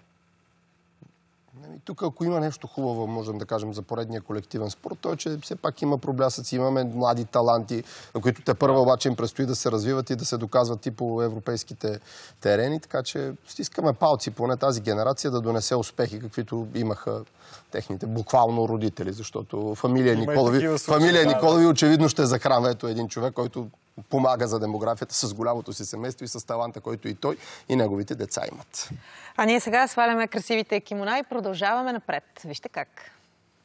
Тук, ако има нещо хубаво, можем да кажем за поредния колективен спорт, то е, че все пак има проблясъци, имаме млади таланти, на които те първа обаче им предстои да се развиват и да се доказват и по европейските терени, така че стискаме палци поне тази генерация да донесе успехи, каквито имаха техните буквално родители, защото фамилия Николови, фамилия Николови очевидно ще захранва ето един човек, който помага за демографията с голямото си семейство и с таланта, който и той и неговите деца имат. А ние сега сваляме красивите кимона и продължаваме напред. Вижте как.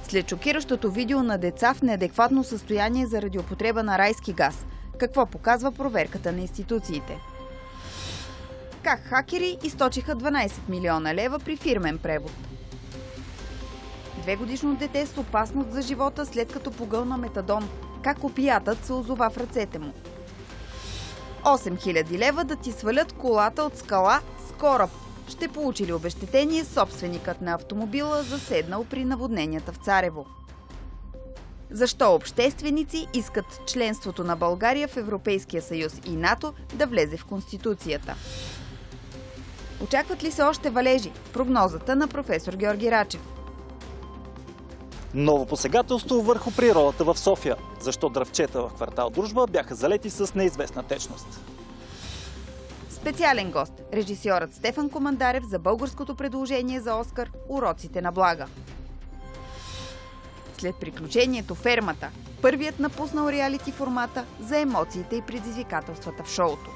След шокиращото видео на деца в неадекватно състояние заради употреба на райски газ, какво показва проверката на институциите? Как хакери източиха дванайсет милиона лева при фирмен превод? Двегодишно дете с опасност за живота след като погълна метадон. Как опиятът се озова в ръцете му? осем хиляди лева да ти свалят колата от скала с кораб. Ще получи ли обезщетение собственикът на автомобила, заседнал при наводненията в Царево? Защо общественици искат членството на България в Европейския съюз и НАТО да влезе в Конституцията? Очакват ли се още валежи? Прогнозата на професор Георги Рачев. Ново посегателство върху природата в София. Защо дръвчета в квартал Дружба бяха залети с неизвестна течност? Специален гост – режисьорът Стефан Командарев за българското предложение за Оскар «Уроците на блага». След приключението «Фермата», първият напуснал реалити формата за емоциите и предизвикателствата в шоуто.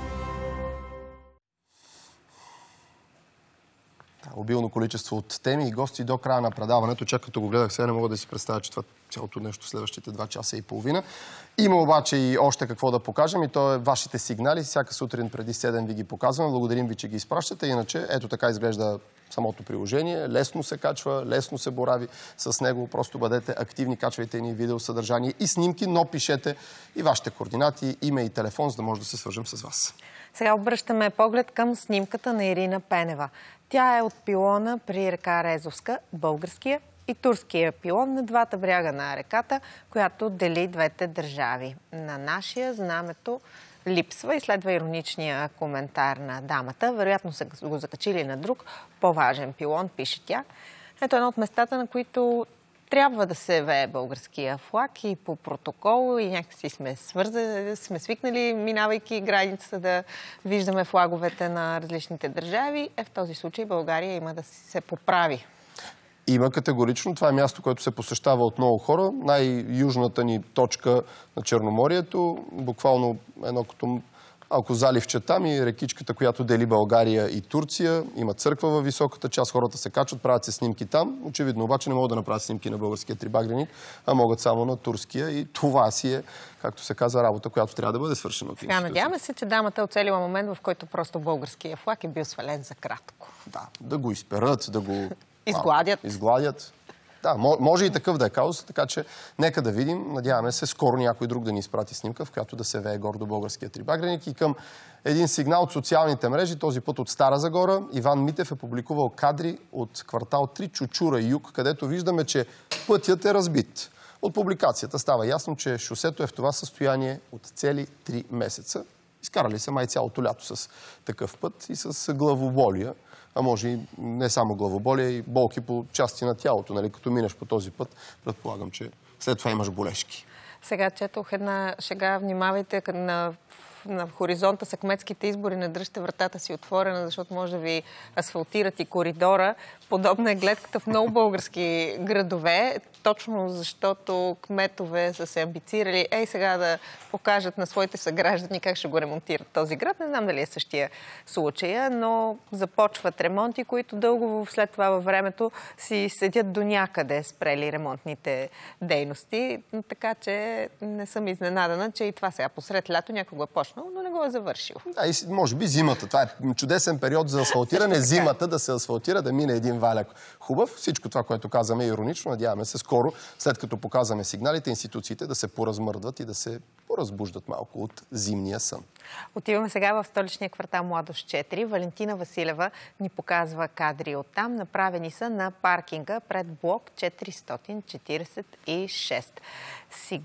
Обилно количество от теми и гости до края на предаването. Чак като го гледах сега, не мога да си представя, че това цялото нещо следващите два часа и половина. Има обаче и още какво да покажем и то е вашите сигнали. Всяка сутрин преди седем ви ги показвам. Благодарим ви, че ги изпращате. Иначе ето така изглежда самото приложение. Лесно се качва, лесно се борави с него. Просто бъдете активни, качвайте ни видеосъдържание и снимки, но пишете и вашите координати, име и телефон, за да може да се свържем с вас. Сега обръщаме поглед към снимката на Ирина Пенева. Тя е от пилона при река Резовска, българския и турския пилон на двата бряга на реката, която дели двете държави. На нашия знамето липсва и следва ироничния коментар на дамата. Вероятно са го закачили на друг, по-важен пилон, пише тя. Ето едно от местата, на които трябва да се вее българския флаг и по протокол и някакси сме свързани, сме свикнали, минавайки границата, да виждаме флаговете на различните държави. Е, в този случай България има да се поправи. Има категорично. Това е място, което се посещава от много хора. Най-южната ни точка на Черноморието, буквално едно като малко заливче там и рекичката, която дели България и Турция. Има църква във високата част, хората се качват, правят се снимки там. Очевидно обаче не могат да направят снимки на българския трибагреник, а могат само на турския и това си е, както се казва, работа, която трябва да бъде свършена от институция. Надяваме се, че дамата е оцелила момент, в който просто българския флаг е бил свален за кратко. Да, да го изперат, да го изгладят. А, изгладят. Да, може и такъв да е казус, така че нека да видим. Надяваме се скоро някой друг да ни изпрати снимка, в която да се вее гордо българския трибагреник. И към един сигнал от социалните мрежи, този път от Стара Загора, Иван Митев е публикувал кадри от квартал три Чучура юг, където виждаме, че пътят е разбит. От публикацията става ясно, че шосето е в това състояние от цели три месеца. Изкарали се май цялото лято с такъв път и с главоболия. А може и не само главоболие, и болки по части на тялото. Нали? Като минеш по този път, предполагам, че след това имаш болешки. Сега четох една шега. Внимавайте на, на хоризонта са кметските избори. Не дръжте вратата си отворена, защото може да ви асфалтират и коридора. Подобна е гледката в много български градове. Точно защото кметове са се амбицирали ей сега да покажат на своите съграждани как ще го ремонтират този град. Не знам дали е същия случая, но започват ремонти, които дълго след това във времето си седят до някъде спрели ремонтните дейности. Така че не съм изненадана, че и това сега посред лято някой го е почнал, но не го е завършил. Да, и може би зимата. Това е чудесен период за асфалтиране. Зимата да се асфалтира, да мине един валяк хубав. Всичко това, което казваме е иронично. Надяваме се скоро, след като показваме сигналите, институциите да се поразмърдват и да се поразбуждат малко от зимния сън. Отиваме сега в столичния квартал Младост четири. Валентина Василева ни показва кадри оттам. Направени са на паркинга пред блок четиристотин четиридесет и шест. Сиг...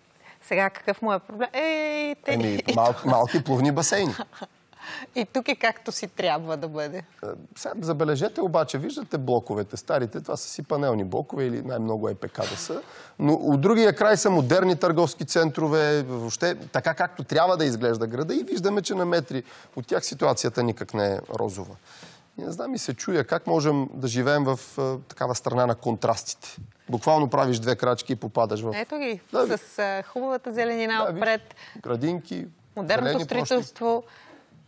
Сега какъв му е проблем? Ей, те... Еми, мал... малки плувни басейни. И тук е както си трябва да бъде. Сега, забележете обаче, виждате блоковете, старите, това са си панелни блокове или най-много Е Пе Ка да са, но от другия край са модерни търговски центрове, въобще така както трябва да изглежда града и виждаме, че на метри от тях ситуацията никак не е розова. И не знам и се чуя как можем да живеем в а, такава страна на контрастите. Буквално правиш две крачки и попадаш в... Ето ги, да, с а, хубавата зеленина да, отпред. Градинки, модерното строителство.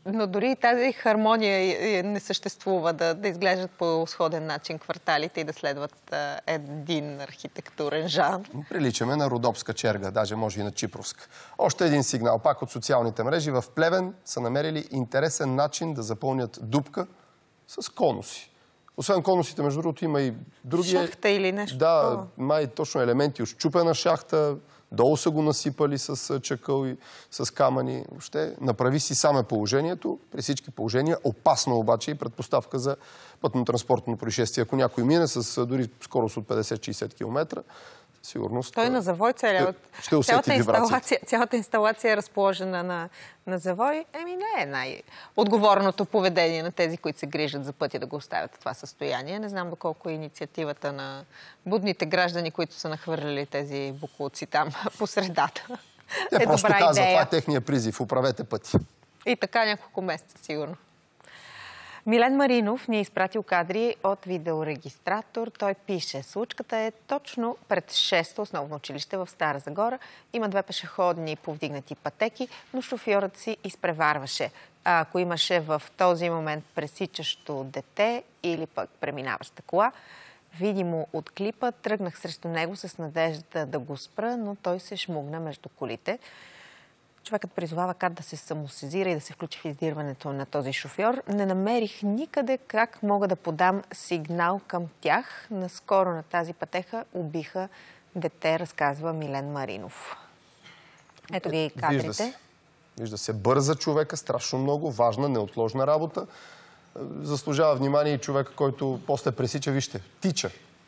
Но дори тази хармония не съществува, да, да изглеждат по сходен начин кварталите и да следват а, един архитектурен жанр. Приличаме на родопска черга, даже може и на чипровска. Още един сигнал, пак от социалните мрежи. В Плевен са намерили интересен начин да запълнят дупка с конуси. Освен конусите, между другото, има и други... Шахта или нещо? Да, май точно елементи от счупена шахта. Долу са го насипали с чакъл и с камъни. Въобще направи си саме положението. При всички положения опасно обаче и предпоставка за пътно-транспортно происшествие. Ако някой мине с дори скорост от петдесет-шейсет километра, сигурност... Той на завой целият. Ще усети вибрация. Цялата инсталация е разположена на, на завой. Еми не е най-отговорното поведение на тези, които се грижат за пътя да го оставят в това състояние. Не знам доколко е инициативата на будните граждани, които са нахвърляли тези буклуци там по средата. Те е просто добра казват, идея. това е техния призив. Управете пътя. И така няколко месеца, сигурно. Милен Маринов ни е изпратил кадри от видеорегистратор. Той пише: случката е точно пред шесто основно училище в Стара Загора. Има две пешеходни повдигнати пътеки, но шофьорът си изпреварваше. А ако имаше в този момент пресичащо дете или пък преминаваща кола, видимо от клипа, тръгнах срещу него с надежда да го спра, но той се шмугна между колите. Човекът призовава КАТ да се самосезира и да се включи в издирването на този шофьор. Не намерих никъде как мога да подам сигнал към тях. Наскоро на тази пътеха убиха дете, разказва Милен Маринов. Ето ги кадрите. Вижда се, Вижда се бърза човека, страшно много, важна, неотложна работа. Заслужава внимание и човека, който после пресича, вижте, тича.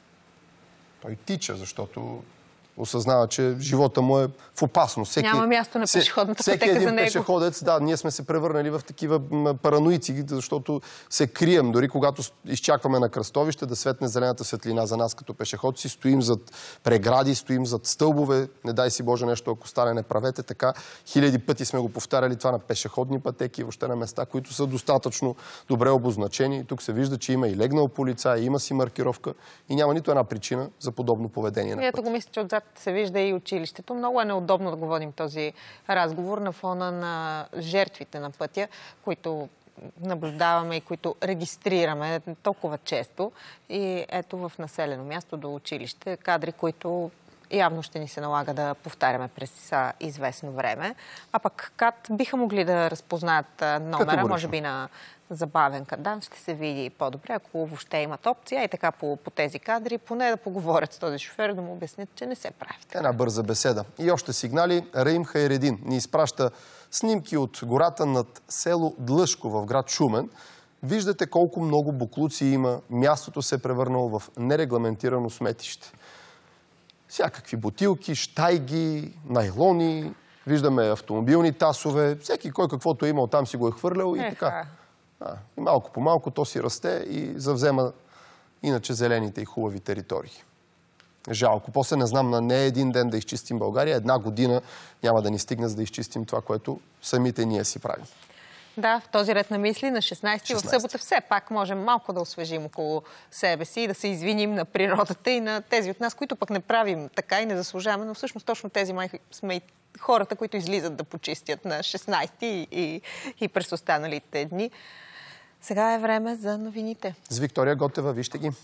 Той тича, защото осъзнава, че живота му е в опасност. Всеки, Няма място на пешеходната пътека за него. Всеки един пешеходец, да, ние сме се превърнали в такива параноици, защото се крием. Дори когато изчакваме на кръстовище да светне зелената светлина за нас като пешеходци, стоим зад прегради, стоим зад стълбове. Не дай си Боже нещо, ако стане, не правете така. Хиляди пъти сме го повтаряли това на пешеходни пътеки, въобще на места, които са достатъчно добре обозначени. И тук се вижда, че има и легнал полицай, има си маркировка и няма нито една причина за подобно поведение. И ето го мисля, че отзад се вижда и училището. Много е неудобно да го водим този разговор на фона на жертвите на пътя, които наблюдаваме и които регистрираме толкова често. И ето в населено място до училище кадри, които явно ще ни се налага да повтаряме през известно време. А пък КАТ биха могли да разпознаят номера, може би на забавен кадан, ще се види по-добре, ако въобще имат опция. И така по, по тези кадри, поне да поговорят с този шофьор и да му обяснят, че не се прави. Една бърза беседа. И още сигнали. Раим Хайредин ни изпраща снимки от гората над село Длъжко в град Шумен. Виждате колко много буклуци има. Мястото се е превърнало в нерегламентирано сметище. Всякакви бутилки, щайги, найлони, виждаме автомобилни тасове. Всеки кой каквото е имал, там си го е хвърлял и така. А, и малко по малко то си расте и завзема иначе зелените и хубави територии. Жалко. После не знам на не един ден да изчистим България. Една година няма да ни стигне, за да изчистим това, което самите ние си правим. Да, в този ред на мисли на шестнайсети в събота все пак можем малко да освежим около себе си и да се извиним на природата и на тези от нас, които пък не правим така и не заслужаваме, но всъщност точно тези май сме и хората, които излизат да почистят на шестнайсети и, и, и през останалите дни. Сега е време за новините. С Виктория Готева, вижте ги.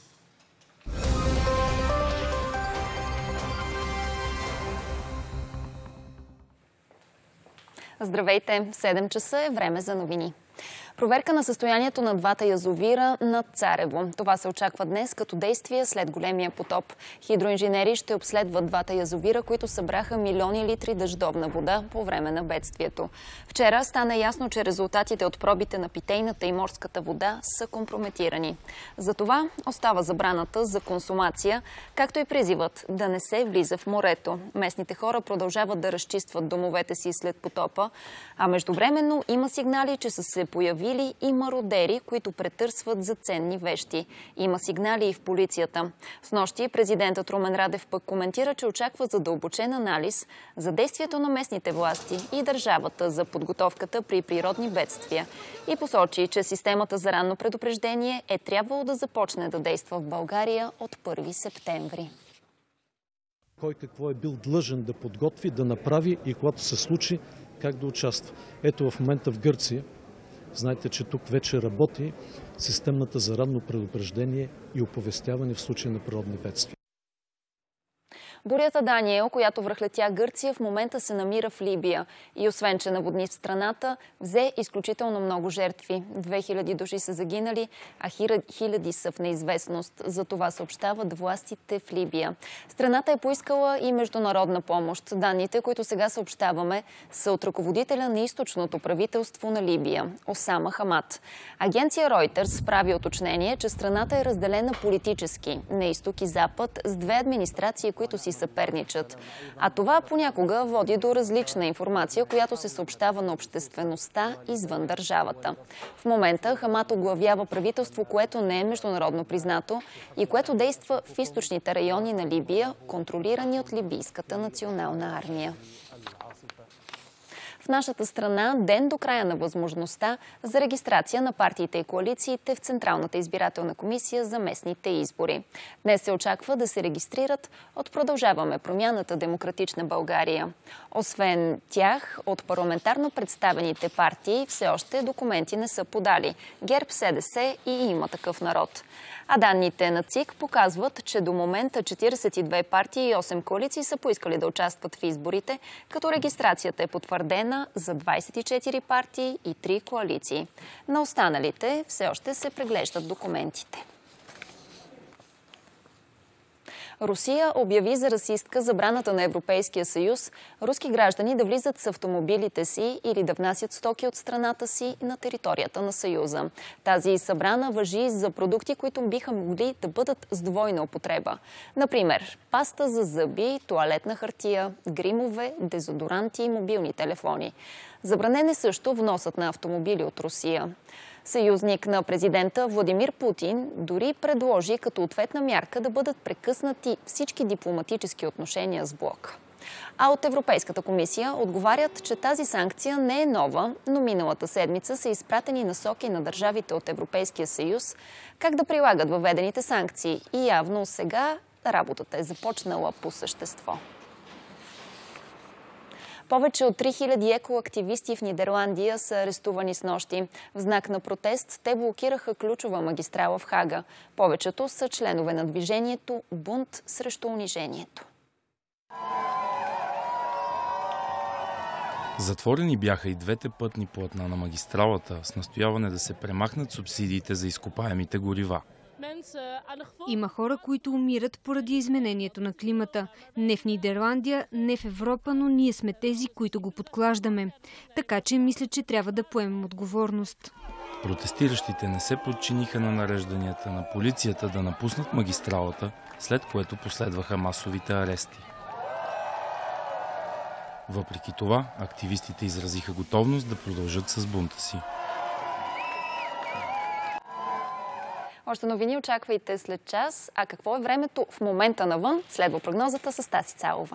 Здравейте! седем часа е време за новини. Проверка на състоянието на двата язовира на Царево. Това се очаква днес като действие след големия потоп. Хидроинженери ще обследват двата язовира, които събраха милиони литри дъждовна вода по време на бедствието. Вчера стана ясно, че резултатите от пробите на питейната и морската вода са компрометирани. Затова остава забраната за консумация, както и призивът да не се влиза в морето. Местните хора продължават да разчистват домовете си след потопа, а междувременно има сигнали, че са се появили и мародери, които претърсват за ценни вещи. Има сигнали и в полицията. Снощи президентът Румен Радев пък коментира, че очаква задълбочен анализ за действието на местните власти и държавата за подготовката при природни бедствия. И посочи, че системата за ранно предупреждение е трябвало да започне да действа в България от първи септември. Кой какво е бил длъжен да подготви, да направи и когато се случи, как да участва. Ето в момента в Гърция, Знаете, че тук вече работи системата за ранно предупреждение и оповестяване в случай на природни бедствия. Бурята Даниел, която връхлетя Гърция, в момента се намира в Либия и освен, че наводни в страната, взе изключително много жертви. две хиляди души са загинали, а хиляди са в неизвестност. За това съобщават властите в Либия. Страната е поискала и международна помощ. Данните, които сега съобщаваме, са от ръководителя на източното правителство на Либия, Осама Хамад. Агенция Reuters прави уточнение, че страната е разделена политически на изток и запад с две администрации, които си съперничат. А това понякога води до различна информация, която се съобщава на обществеността извън държавата. В момента Хамад оглавява правителство, което не е международно признато и което действа в източните райони на Либия, контролирани от Либийската национална армия. В нашата страна ден до края на възможността за регистрация на партиите и коалициите в Централната избирателна комисия за местните избори. Днес се очаква да се регистрират от Продължаваме промяната Демократична България. Освен тях, от парламентарно представените партии все още документи не са подали ГЕРБ, СДС и Има такъв народ. А данните на ЦИК показват, че до момента четиридесет и две партии и осем коалиции са поискали да участват в изборите, като регистрацията е потвърдена за двадесет и четири партии и три коалиции. На останалите все още се преглеждат документите. Русия обяви за расистка забраната на Европейския съюз руски граждани да влизат с автомобилите си или да внасят стоки от страната си на територията на Съюза. Тази забрана важи за продукти, които биха могли да бъдат с двойна употреба. Например, паста за зъби, тоалетна хартия, гримове, дезодоранти и мобилни телефони. Забранен е също вносът на автомобили от Русия. Съюзник на президента Владимир Путин дори предложи като ответна мярка да бъдат прекъснати всички дипломатически отношения с блока. А от Европейската комисия отговарят, че тази санкция не е нова, но миналата седмица са изпратени насоки на държавите от Европейския съюз как да прилагат въведените санкции и явно сега работата е започнала по същество. Повече от три хиляди екоактивисти в Нидерландия са арестувани снощи. В знак на протест те блокираха ключова магистрала в Хага. Повечето са членове на движението Бунт срещу унижението. Затворени бяха и двете пътни платна на магистралата с настояване да се премахнат субсидиите за изкопаемите горива. Има хора, които умират поради изменението на климата. Не в Нидерландия, не в Европа, но ние сме тези, които го подклаждаме. Така че мисля, че трябва да поемем отговорност. Протестиращите не се подчиниха на нарежданията на полицията да напуснат магистралата, след което последваха масовите арести. Въпреки това, активистите изразиха готовност да продължат с бунта си. Още новини очаквайте след час. А какво е времето в момента навън? Следва прогнозата с Таси Цалова.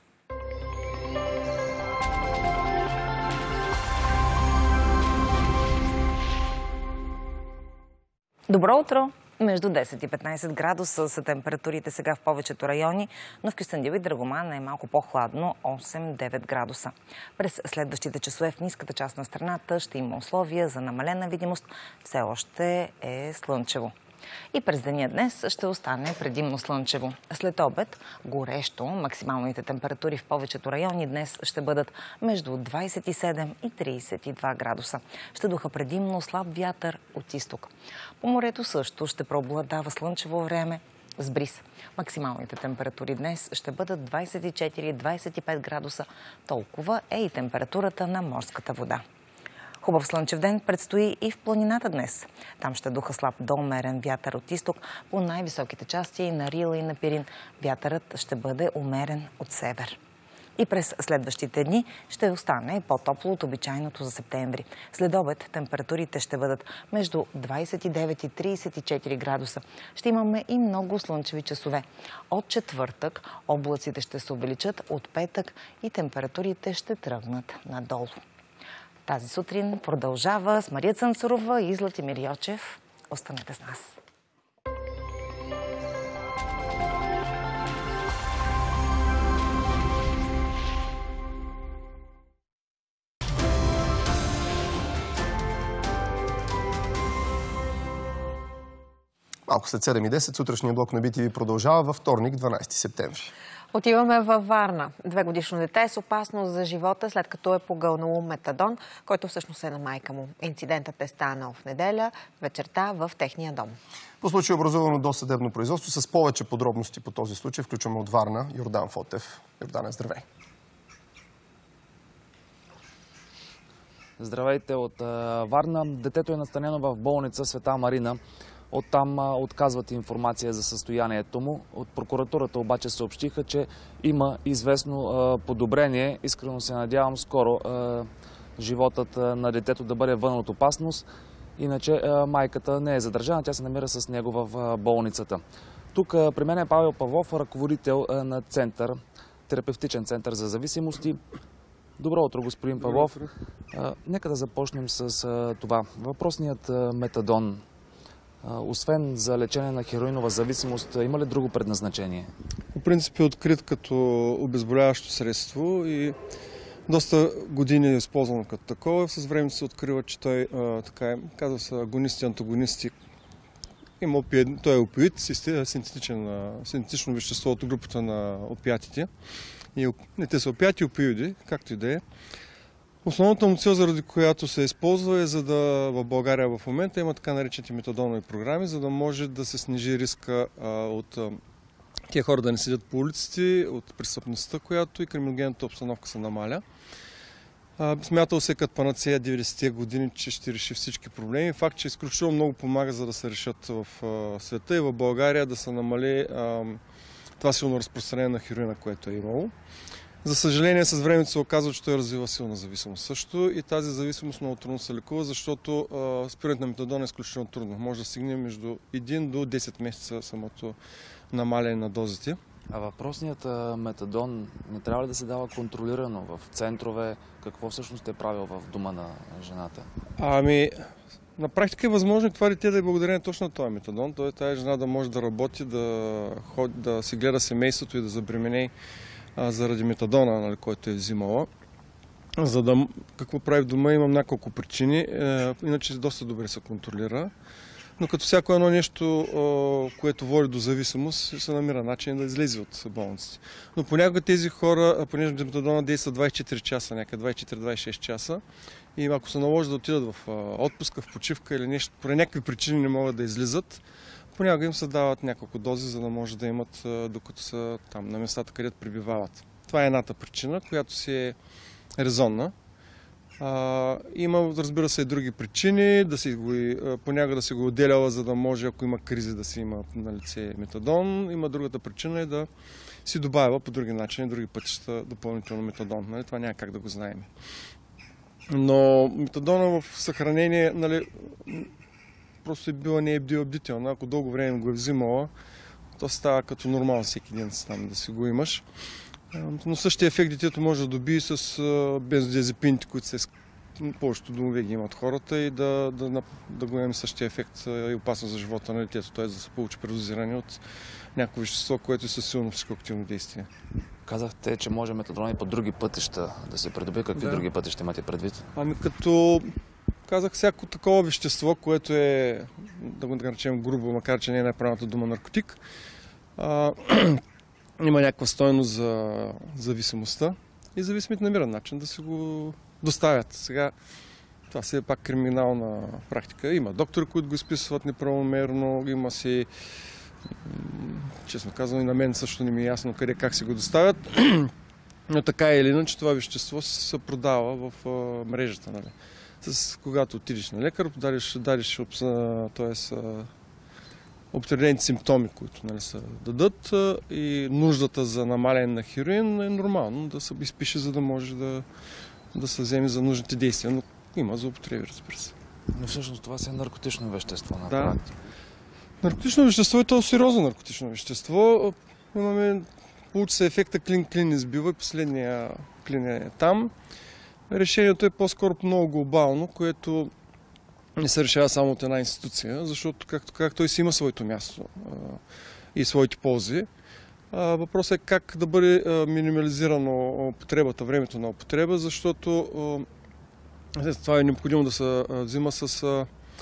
Добро утро! Между десет и петнадесет градуса са температурите сега в повечето райони, но в Кюстендил и Драгоман е малко по-хладно, осем-девет градуса. През следващите часове в ниската част на страната ще има условия за намалена видимост. Все още е слънчево. И през деня днес ще остане предимно слънчево. След обед горещо. Максималните температури в повечето райони днес ще бъдат между двадесет и седем и тридесет и два градуса. Ще духа предимно слаб вятър от изток. По морето също ще преобладава слънчево време с бриз. Максималните температури днес ще бъдат двадесет и четири до двадесет и пет градуса. Толкова е и температурата на морската вода. Хубав слънчев ден предстои и в планината днес. Там ще духа слаб до умерен вятър от изток. По най-високите части на Рила и на Пирин вятърът ще бъде умерен от север. И през следващите дни ще остане по-топло от обичайното за септември. След обед температурите ще бъдат между двадесет и девет и тридесет и четири градуса. Ще имаме и много слънчеви часове. От четвъртък облаците ще се увеличат, от петък и температурите ще тръгнат надолу. Тази сутрин продължава с Мария Цанцарова и Златимир Йочев. Останете с нас. Малко след седем и десет сутрешния блок на би ти ви продължава във вторник, дванадесети септември. Отиваме във Варна. Двегодишно дете е с опасност за живота, след като е погълнало метадон, който всъщност е на майка му. Инцидентът е станал в неделя вечерта в техния дом. По случай образувано досъдебно производство. С повече подробности по този случай включваме от Варна Йордан Фотев. Йордане, здравей! Здравейте от Варна. Детето е настанено в болница Света Марина. Оттам отказват информация за състоянието му. От прокуратурата обаче съобщиха, че има известно подобрение. Искрено се надявам скоро животът на детето да бъде вън от опасност. Иначе майката не е задържана, тя се намира с него в болницата. Тук при мен е Павел Павлов, ръководител на център, терапевтичен център за зависимости. Добро утро, господин Павлов. Нека да започнем с това. Въпросният метадон, освен за лечение на хероинова зависимост, има ли друго предназначение? По принцип е открит като обезболяващо средство и доста години е използвано като такова. С времето се открива, че той така е, казва се агонисти, антагонисти. Има опиед, той е опиоид, синтетично вещество от групата на опиатите. И, не, те са опиати и опиоиди, както и да е. Основната му цел, заради която се използва, е за да в България в момента има така наречените метадонови програми, за да може да се снижи риска а, от а, тия хора да не седят по улиците, от престъпността, която и криминогенната обстановка се намаля. А, смятал се като панацея деветдесетте години, че ще реши всички проблеми. Факт, че изключително много помага, за да се решат в а, света и в България да се намали а, това силно разпространение на хероина, което е имало. За съжаление, с времето се оказва, че той развива силна зависимост също и тази зависимост много трудно се лекува, защото спирането на метадон е изключително трудно. Може да стигне между един до десет месеца самото намаляне на дозите. А въпросният метадон не трябва ли да се дава контролирано в центрове? Какво всъщност е правил в дома на жената? Ами, на практика е възможно това дете да е благодарение точно на този метадон. Той тази жена да може да работи, да, ходи, да си гледа семейството и да забремене заради метадона, нали, който е взимала. За да, какво прави в дома, имам няколко причини. Е, иначе доста добре се контролира. Но като всяко едно нещо, е, което води до зависимост, се намира начин да излезе от болниците. Но понякога тези хора, понеже метадона действа двадесет и четири часа, някъде двадесет и четири до двадесет и шест часа, и ако се наложи да отидат в отпуска, в почивка или нещо, по някакви причини не могат да излизат, понякога им се дават няколко дози, за да може да имат, докато са там на местата, където пребивават. Това е едната причина, която си е резонна. А, има, разбира се, и други причини, да си го, понякога да си го отделяла, за да може, ако има кризи, да си има на лице метадон. Има другата причина е да си добавя по други начини, други пътища допълнително метадон. Нали? Това няма как да го знаем. Но метадона в съхранение, нали, просто е била, не е била бдителна. Ако дълго време го е взимала, то става като нормално всеки ден там да си го имаш. Но същия ефект детето може да доби с бензодиазепините, които се повечето домове ги имат хората, и да, да, да го имаме същия ефект и опасно за живота на детето, т.е. да се получи предозиране от някакво вещество, което е със силно психоактивно действие. Казахте, че може метадон и по други пътища да се придобие. Какви да. други пътища имате предвид? Ами като казах, всяко такова вещество, което е, да го наречем грубо, макар че не е най-правилната дума, наркотик, а, има някаква стойност за зависимостта и зависимите намират начин да си го доставят. Сега това си е пак криминална практика. Има доктори, които го изписват неправомерно, има си, честно казвам, и на мен също не ми е ясно къде, как си го доставят, но така или иначе това вещество се продава в а, мрежата. Нали. С, когато отидеш на лекар, дадеш, дадеш т.е. определените симптоми, които, нали, се дадат, и нуждата за намаляне на хероин е нормално да се изпише, за да може да, да се вземе за нужните действия. Но има злоупотреби, разбира се. Но всъщност това си е наркотично вещество на да. практика. Наркотично вещество е то сериозно наркотично вещество. Имаме, получи се ефекта клин-клин избива и последния клин е там. Решението е по-скоро много глобално, което не се решава само от една институция, защото, както как той си има своето място а, и своите ползи. А, въпросът е как да бъде а, минимализирано употребата, времето на употреба, защото а, това е необходимо да се а, взима с а,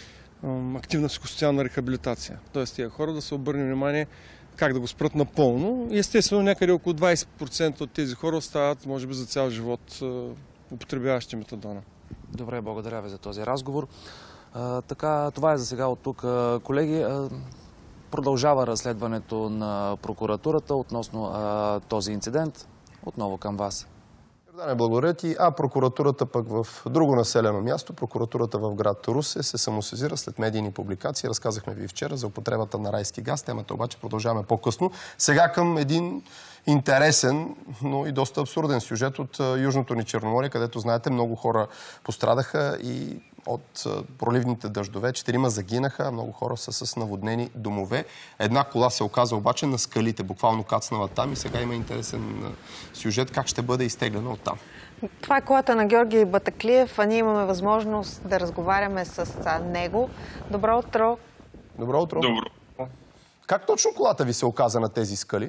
активна психосоциална рехабилитация. Тоест тия хора да се обърне внимание как да го спрат напълно. И естествено някъде около двайсет процента от тези хора остават, може би, за цял живот употребяващи метадона. Добре, благодаря ви за този разговор. А, така, това е за сега от тук. Колеги, а, продължава разследването на прокуратурата относно а, този инцидент. Отново към вас. Йордане, благодаря ти. А прокуратурата пък в друго населено място, прокуратурата в град Русе, се самосезира след медийни публикации. Разказахме ви вчера за употребата на райски газ. Темата обаче продължаваме по-късно. Сега към един интересен, но и доста абсурден сюжет от Южното ни Черноморие, където, знаете, много хора пострадаха и от проливните дъждове. Четирима загинаха, много хора са с наводнени домове. Една кола се оказа обаче на скалите, буквално кацнала там и сега има интересен сюжет как ще бъде изтеглена оттам. Това е колата на Георги Батаклиев, а ние имаме възможност да разговаряме с него. Добро утро! Добро утро! Добро. Как точно колата ви се оказа на тези скали?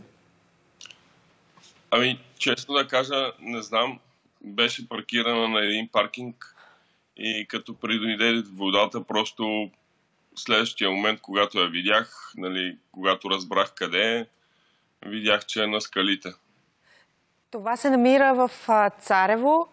Ами, честно да кажа, не знам. Беше паркирана на един паркинг и като придойде водата, просто следващия момент, когато я видях, нали, когато разбрах къде е, видях, че е на скалите. Това се намира в Царево?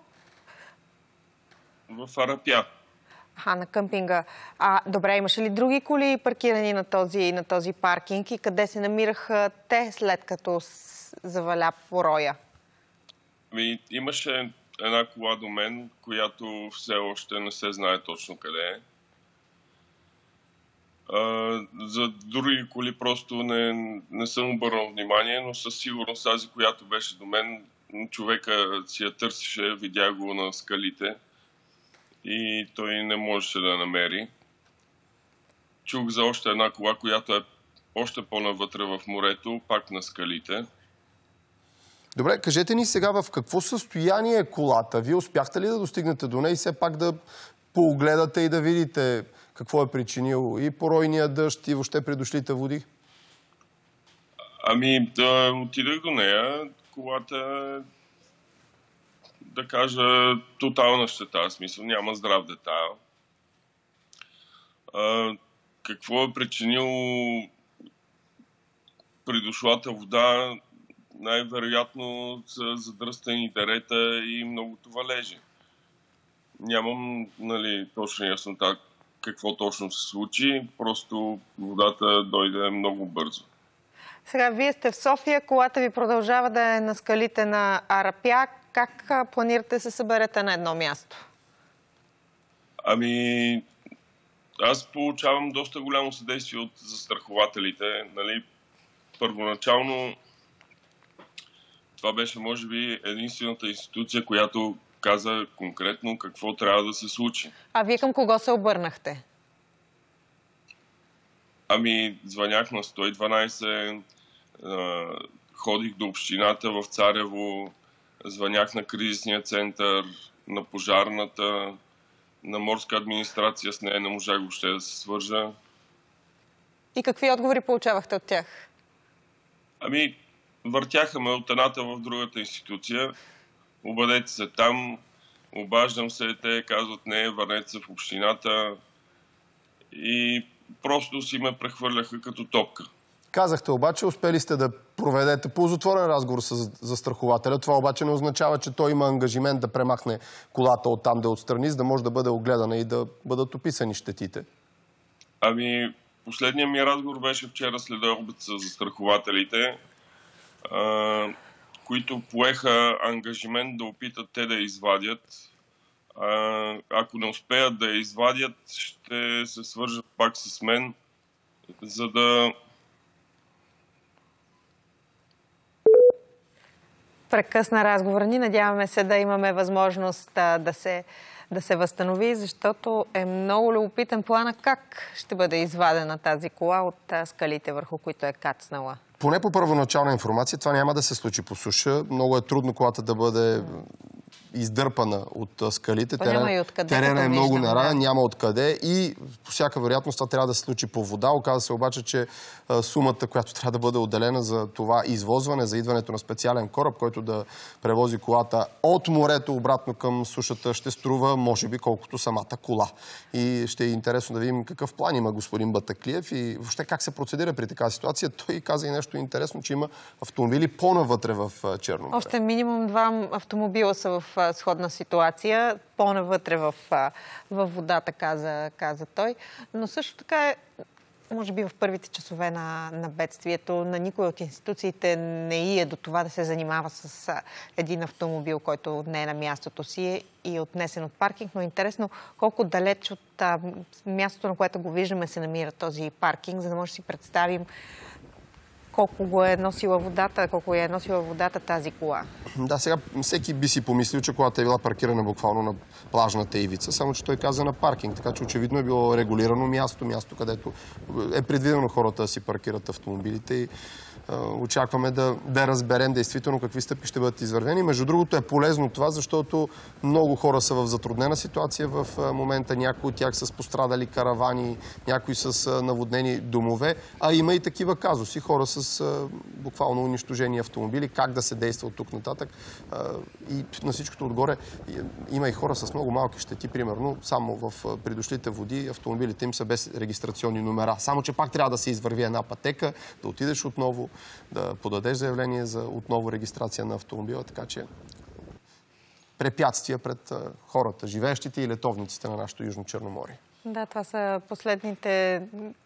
В Арапя. Аха, на къмпинга. А, добре, имаше ли други коли паркирани на този, на този паркинг и къде се намираха те, след като заваля пороя? Ами, имаше една кола до мен, която все още не се знае точно къде е. А, за други коли просто не, не съм обърнал внимание, но със сигурност тази, която беше до мен, човека си я търсеше, видя го на скалите и той не можеше да я намери. Чух за още една кола, която е още по-навътре в морето, пак на скалите. Добре, кажете ни сега в какво състояние е колата? Вие успяхте ли да достигнете до нея и все пак да поогледате и да видите какво е причинило и поройния дъжд, и въобще придошлите води? Ами, да отидах до нея. Колата е, да кажа, тотална щета. В смисъл, няма здрав детайл. А, какво е причинило придошлата вода? Най-вероятно са задръстени дерета и многото валежи. Нямам, нали, точно яснота какво точно се случи, просто водата дойде много бързо. Сега, вие сте в София, колата ви продължава да е на скалите на Арапя. Как планирате да се съберете на едно място? Ами, аз получавам доста голямо съдействие от застрахователите. Нали, първоначално това беше, може би, единствената институция, която каза конкретно какво трябва да се случи. А вие към кого се обърнахте? Ами, звънях на сто и дванайсет, ходих до общината в Царево, звънях на кризисния център, на пожарната, на морска администрация, с нея не можах въобще да се свържа. И какви отговори получавахте от тях? Ами, въртяха ме от едната в другата институция. Обадете се там, обаждам се, те казват не, върнете се в общината и просто си ме прехвърляха като топка. Казахте обаче, успели сте да проведете ползотворен разговор с застрахователя. Това обаче не означава, че той има ангажимент да премахне колата оттам, да я отстрани, за да може да бъде огледана и да бъдат описани щетите. Ами, последният ми разговор беше вчера след обед с застрахователите, а, които поеха ангажимент да опитат те да я извадят. А, ако не успеят да я извадят, ще се свържат пак с мен, за да... Прекъсна разговора ни. Надяваме се да имаме възможност а, да, се, да се възстанови, защото е много любопитен плана как ще бъде извадена тази кола от а, скалите, върху които е кацнала. Поне по първоначална информация, това няма да се случи по суша. Много е трудно колата да бъде издърпана от скалите. То няма и откъде, терена е като много виждам, неравен, да. няма откъде и по всяка вероятност това трябва да се случи по вода. Оказва се обаче, че а, сумата, която трябва да бъде отделена за това извозване, за идването на специален кораб, който да превози колата от морето обратно към сушата, ще струва, може би, колкото самата кола. И ще е интересно да видим какъв план има господин Батаклиев и въобще как се процедира при такава ситуация. Той каза и нещо интересно, че има автомобили по-навътре в Черно море. Още минимум два автомобила са в а, сходна ситуация, по-навътре в, а, в водата, каза, каза той. Но също така е, може би в първите часове на, на бедствието, на никой от институциите не и е до това да се занимава с а, един автомобил, който не е на мястото си и е отнесен от паркинг. Но е интересно колко далеч от а, мястото, на което го виждаме, се намира този паркинг, за да може да си представим колко го е носила водата, колко е носила водата тази кола. Да, сега всеки би си помислил, че колата е била паркирана буквално на плажната ивица, само че той каза на паркинг, така че очевидно е било регулирано място, място, където е предвидено хората да си паркират автомобилите и очакваме да, да разберем действително какви стъпки ще бъдат извървени. Между другото е полезно това, защото много хора са в затруднена ситуация в момента. Някои от тях са пострадали каравани, някои с наводнени домове, а има и такива казуси. Хора с буквално унищожени автомобили. Как да се действа от тук нататък? И на всичкото отгоре има и хора с много малки щети. Примерно, само в придошлите води автомобилите им са без регистрационни номера. Само че пак трябва да се извърви една пътека, да отидеш отново, да подадеш заявление за отново регистрация на автомобила, така че препятствия пред хората, живеещите и летовниците на нашето Южно Черноморие. Да, това са последните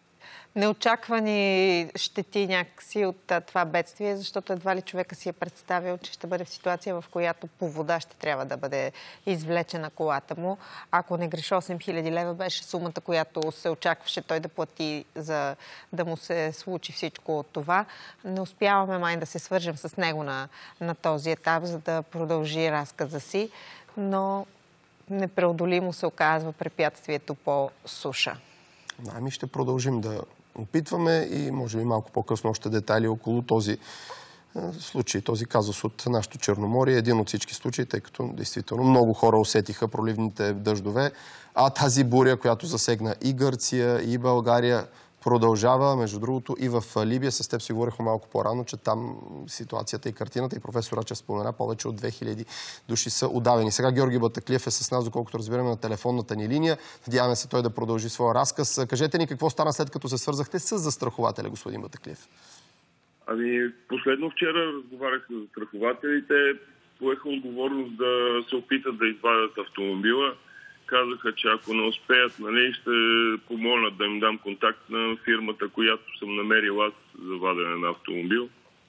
неочаквани щети някакси от това бедствие, защото едва ли човека си е представил, че ще бъде в ситуация, в която по вода ще трябва да бъде извлечена колата му. Ако не греша, осем хиляди лева беше сумата, която се очакваше той да плати, за да му се случи всичко от това. Не успяваме май да се свържем с него на, на този етап, за да продължи разказа си, но непреодолимо се оказва препятствието по суша. Ами ще продължим да опитваме и може би малко по-късно още детайли около този случай, този казус от нашото Черноморие. Един от всички случаи, тъй като действително много хора усетиха проливните дъждове, а тази буря, която засегна и Гърция, и България, продължава. Между другото и в Либия, с теб си говорихме малко по-рано, че там ситуацията и картината, и професор Рачев спомена, повече от две хиляди души са удавени. Сега Георги Батаклиев е с нас, доколкото разбираме, на телефонната ни линия. Надяваме се той да продължи своя разказ. Кажете ни какво стана след като се свързахте с застрахователя, господин Батаклиев. Ами, последно вчера разговарях с застрахователите, поеха отговорност да се опитат да извадят автомобила. Казаха, че ако не успеят, нали, ще помолят да им дам контакт на фирмата, която съм намерил аз за вадене на автомобил.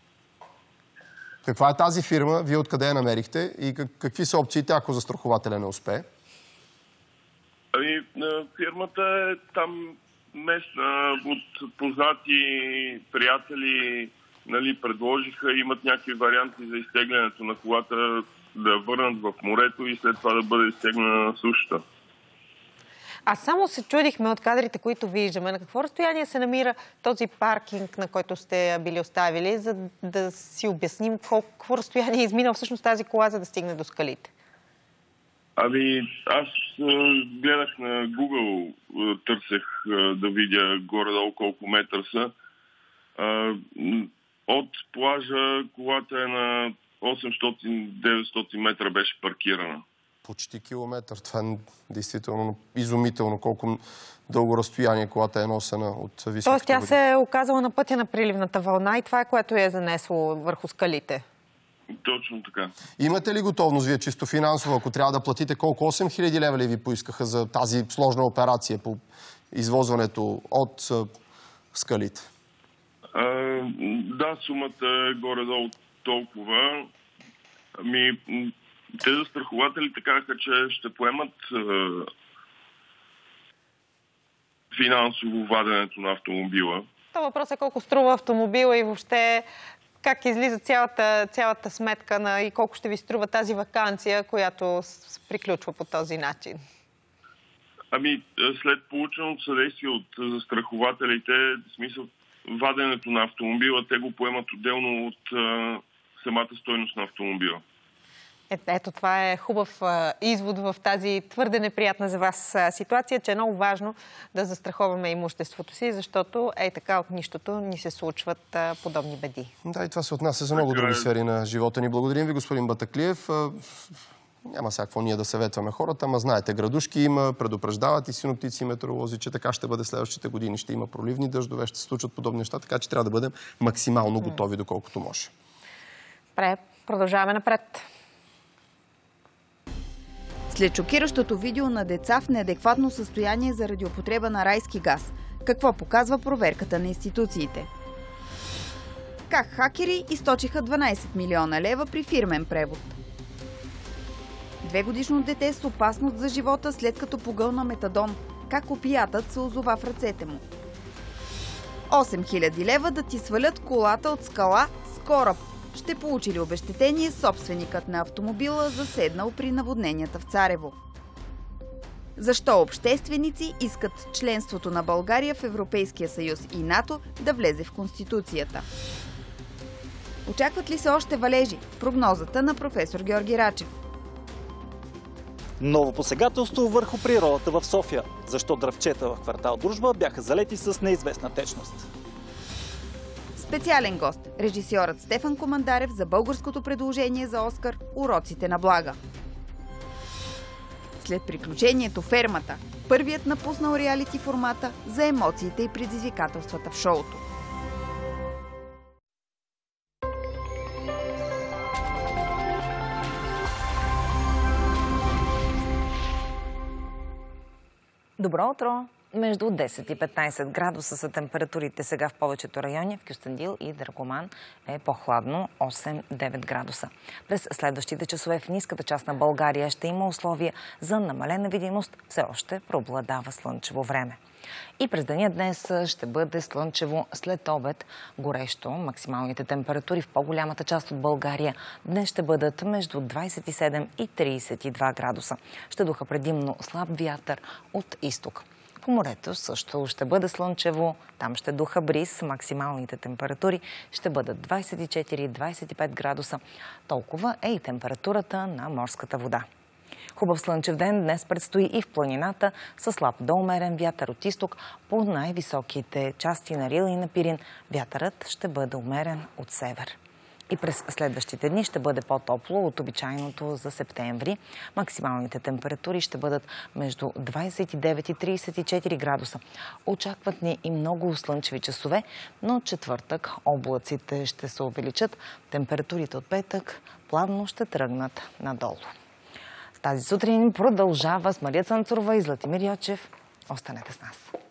Каква е тази фирма? Вие откъде я намерихте? И какви са опциите, ако застрахователя не успее? Ами, фирмата е там местна, от познати приятели, нали, предложиха, имат някакви варианти за изтеглянето на колата, да върнат в морето и след това да бъде изтегнена на сушата. А само се чудихме от кадрите, които виждаме, на какво разстояние се намира този паркинг, на който сте били оставили, за да си обясним колко разстояние е изминал всъщност тази кола, за да стигне до скалите. Ами, аз гледах на Google, търсех да видя горе-долу колко метър са. От плажа колата е на осемстотин до деветстотин метра беше паркирана. Почти километър. Това е действително изумително колко дълго разстояние колата е носена от високите. Тоест тя се е оказала на пътя на приливната вълна и това е което я е занесло върху скалите. Точно така. Имате ли готовност вие чисто финансово, ако трябва да платите колко? осем хиляди лева ли ви поискаха за тази сложна операция по извозването от скалите? А, да, сумата е горе-долу толкова. Ами, те застрахователите казаха, че ще поемат а, финансово ваденето на автомобила. Това въпрос е колко струва автомобила и въобще как излиза цялата, цялата сметка на и колко ще ви струва тази ваканция, която приключва по този начин. Ами, след полученото съдействие от застрахователите, в смисъл ваденето на автомобила, те го поемат отделно от а, самата стойност на автомобила. Е, ето това е хубав а, извод в тази твърде неприятна за вас а, ситуация, че е много важно да застраховаме имуществото си, защото е така от нищото ни се случват а, подобни беди. Да, и това се отнася за много други сфери на живота ни. Благодарим ви, господин Батаклиев. Няма всякакво ние да съветваме хората, ама знаете, градушки има, предупреждават и синоптици и метеоролози, че така ще бъде следващите години. Ще има проливни дъждове, ще се случват подобни неща, така че трябва да бъдем максимално готови, доколкото може. Добре, продължаваме напред. След шокиращото видео на деца в неадекватно състояние заради употреба на райски газ, какво показва проверката на институциите? Как хакери източиха дванайсет милиона лева при фирмен превод? Двегодишно дете с опасност за живота след като погълна метадон. Как опиятът се озова в ръцете му? осем хиляди лева да ти свалят колата от скала с кораб. Ще получи ли обезщетение собственикът на автомобила, заседнал при наводненията в Царево? Защо общественици искат членството на България в Европейския съюз и НАТО да влезе в Конституцията? Очакват ли се още валежи? Прогнозата на професор Георги Рачев. Ново посегателство върху природата в София. Защо дръвчета в квартал Дружба бяха залети с неизвестна течност? Специален гост – режисьорът Стефан Командарев за българското предложение за Оскар «Уроците на Блага». След приключението «Фермата», първият напуснал реалити формата за емоциите и предизвикателствата в шоуто. Добро утро! Между десет и петнайсет градуса са температурите сега в повечето райони. В Кюстендил и Драгоман е по-хладно осем-девет градуса. През следващите часове в ниската част на България ще има условия за намалена видимост. Все още преобладава слънчево време. И през деня днес ще бъде слънчево, след обед горещо. Максималните температури в по-голямата част от България днес ще бъдат между двайсет и седем и трийсет и два градуса. Ще духа предимно слаб вятър от изток. По морето също ще бъде слънчево, там ще духа бриз, максималните температури ще бъдат двайсет и четири - двайсет и пет градуса. Толкова е и температурата на морската вода. Хубав слънчев ден днес предстои и в планината със слаб до умерен вятър от изток. По най-високите части на Рил и на Пирин вятърът ще бъде умерен от север. И през следващите дни ще бъде по-топло от обичайното за септември. Максималните температури ще бъдат между двайсет и девет и трийсет и четири градуса. Очакват ни и много слънчеви часове, но четвъртък облаците ще се увеличат. Температурите от петък плавно ще тръгнат надолу. Тази сутрин продължава с Мария Цанцурова и Златимир Йочев. Останете с нас.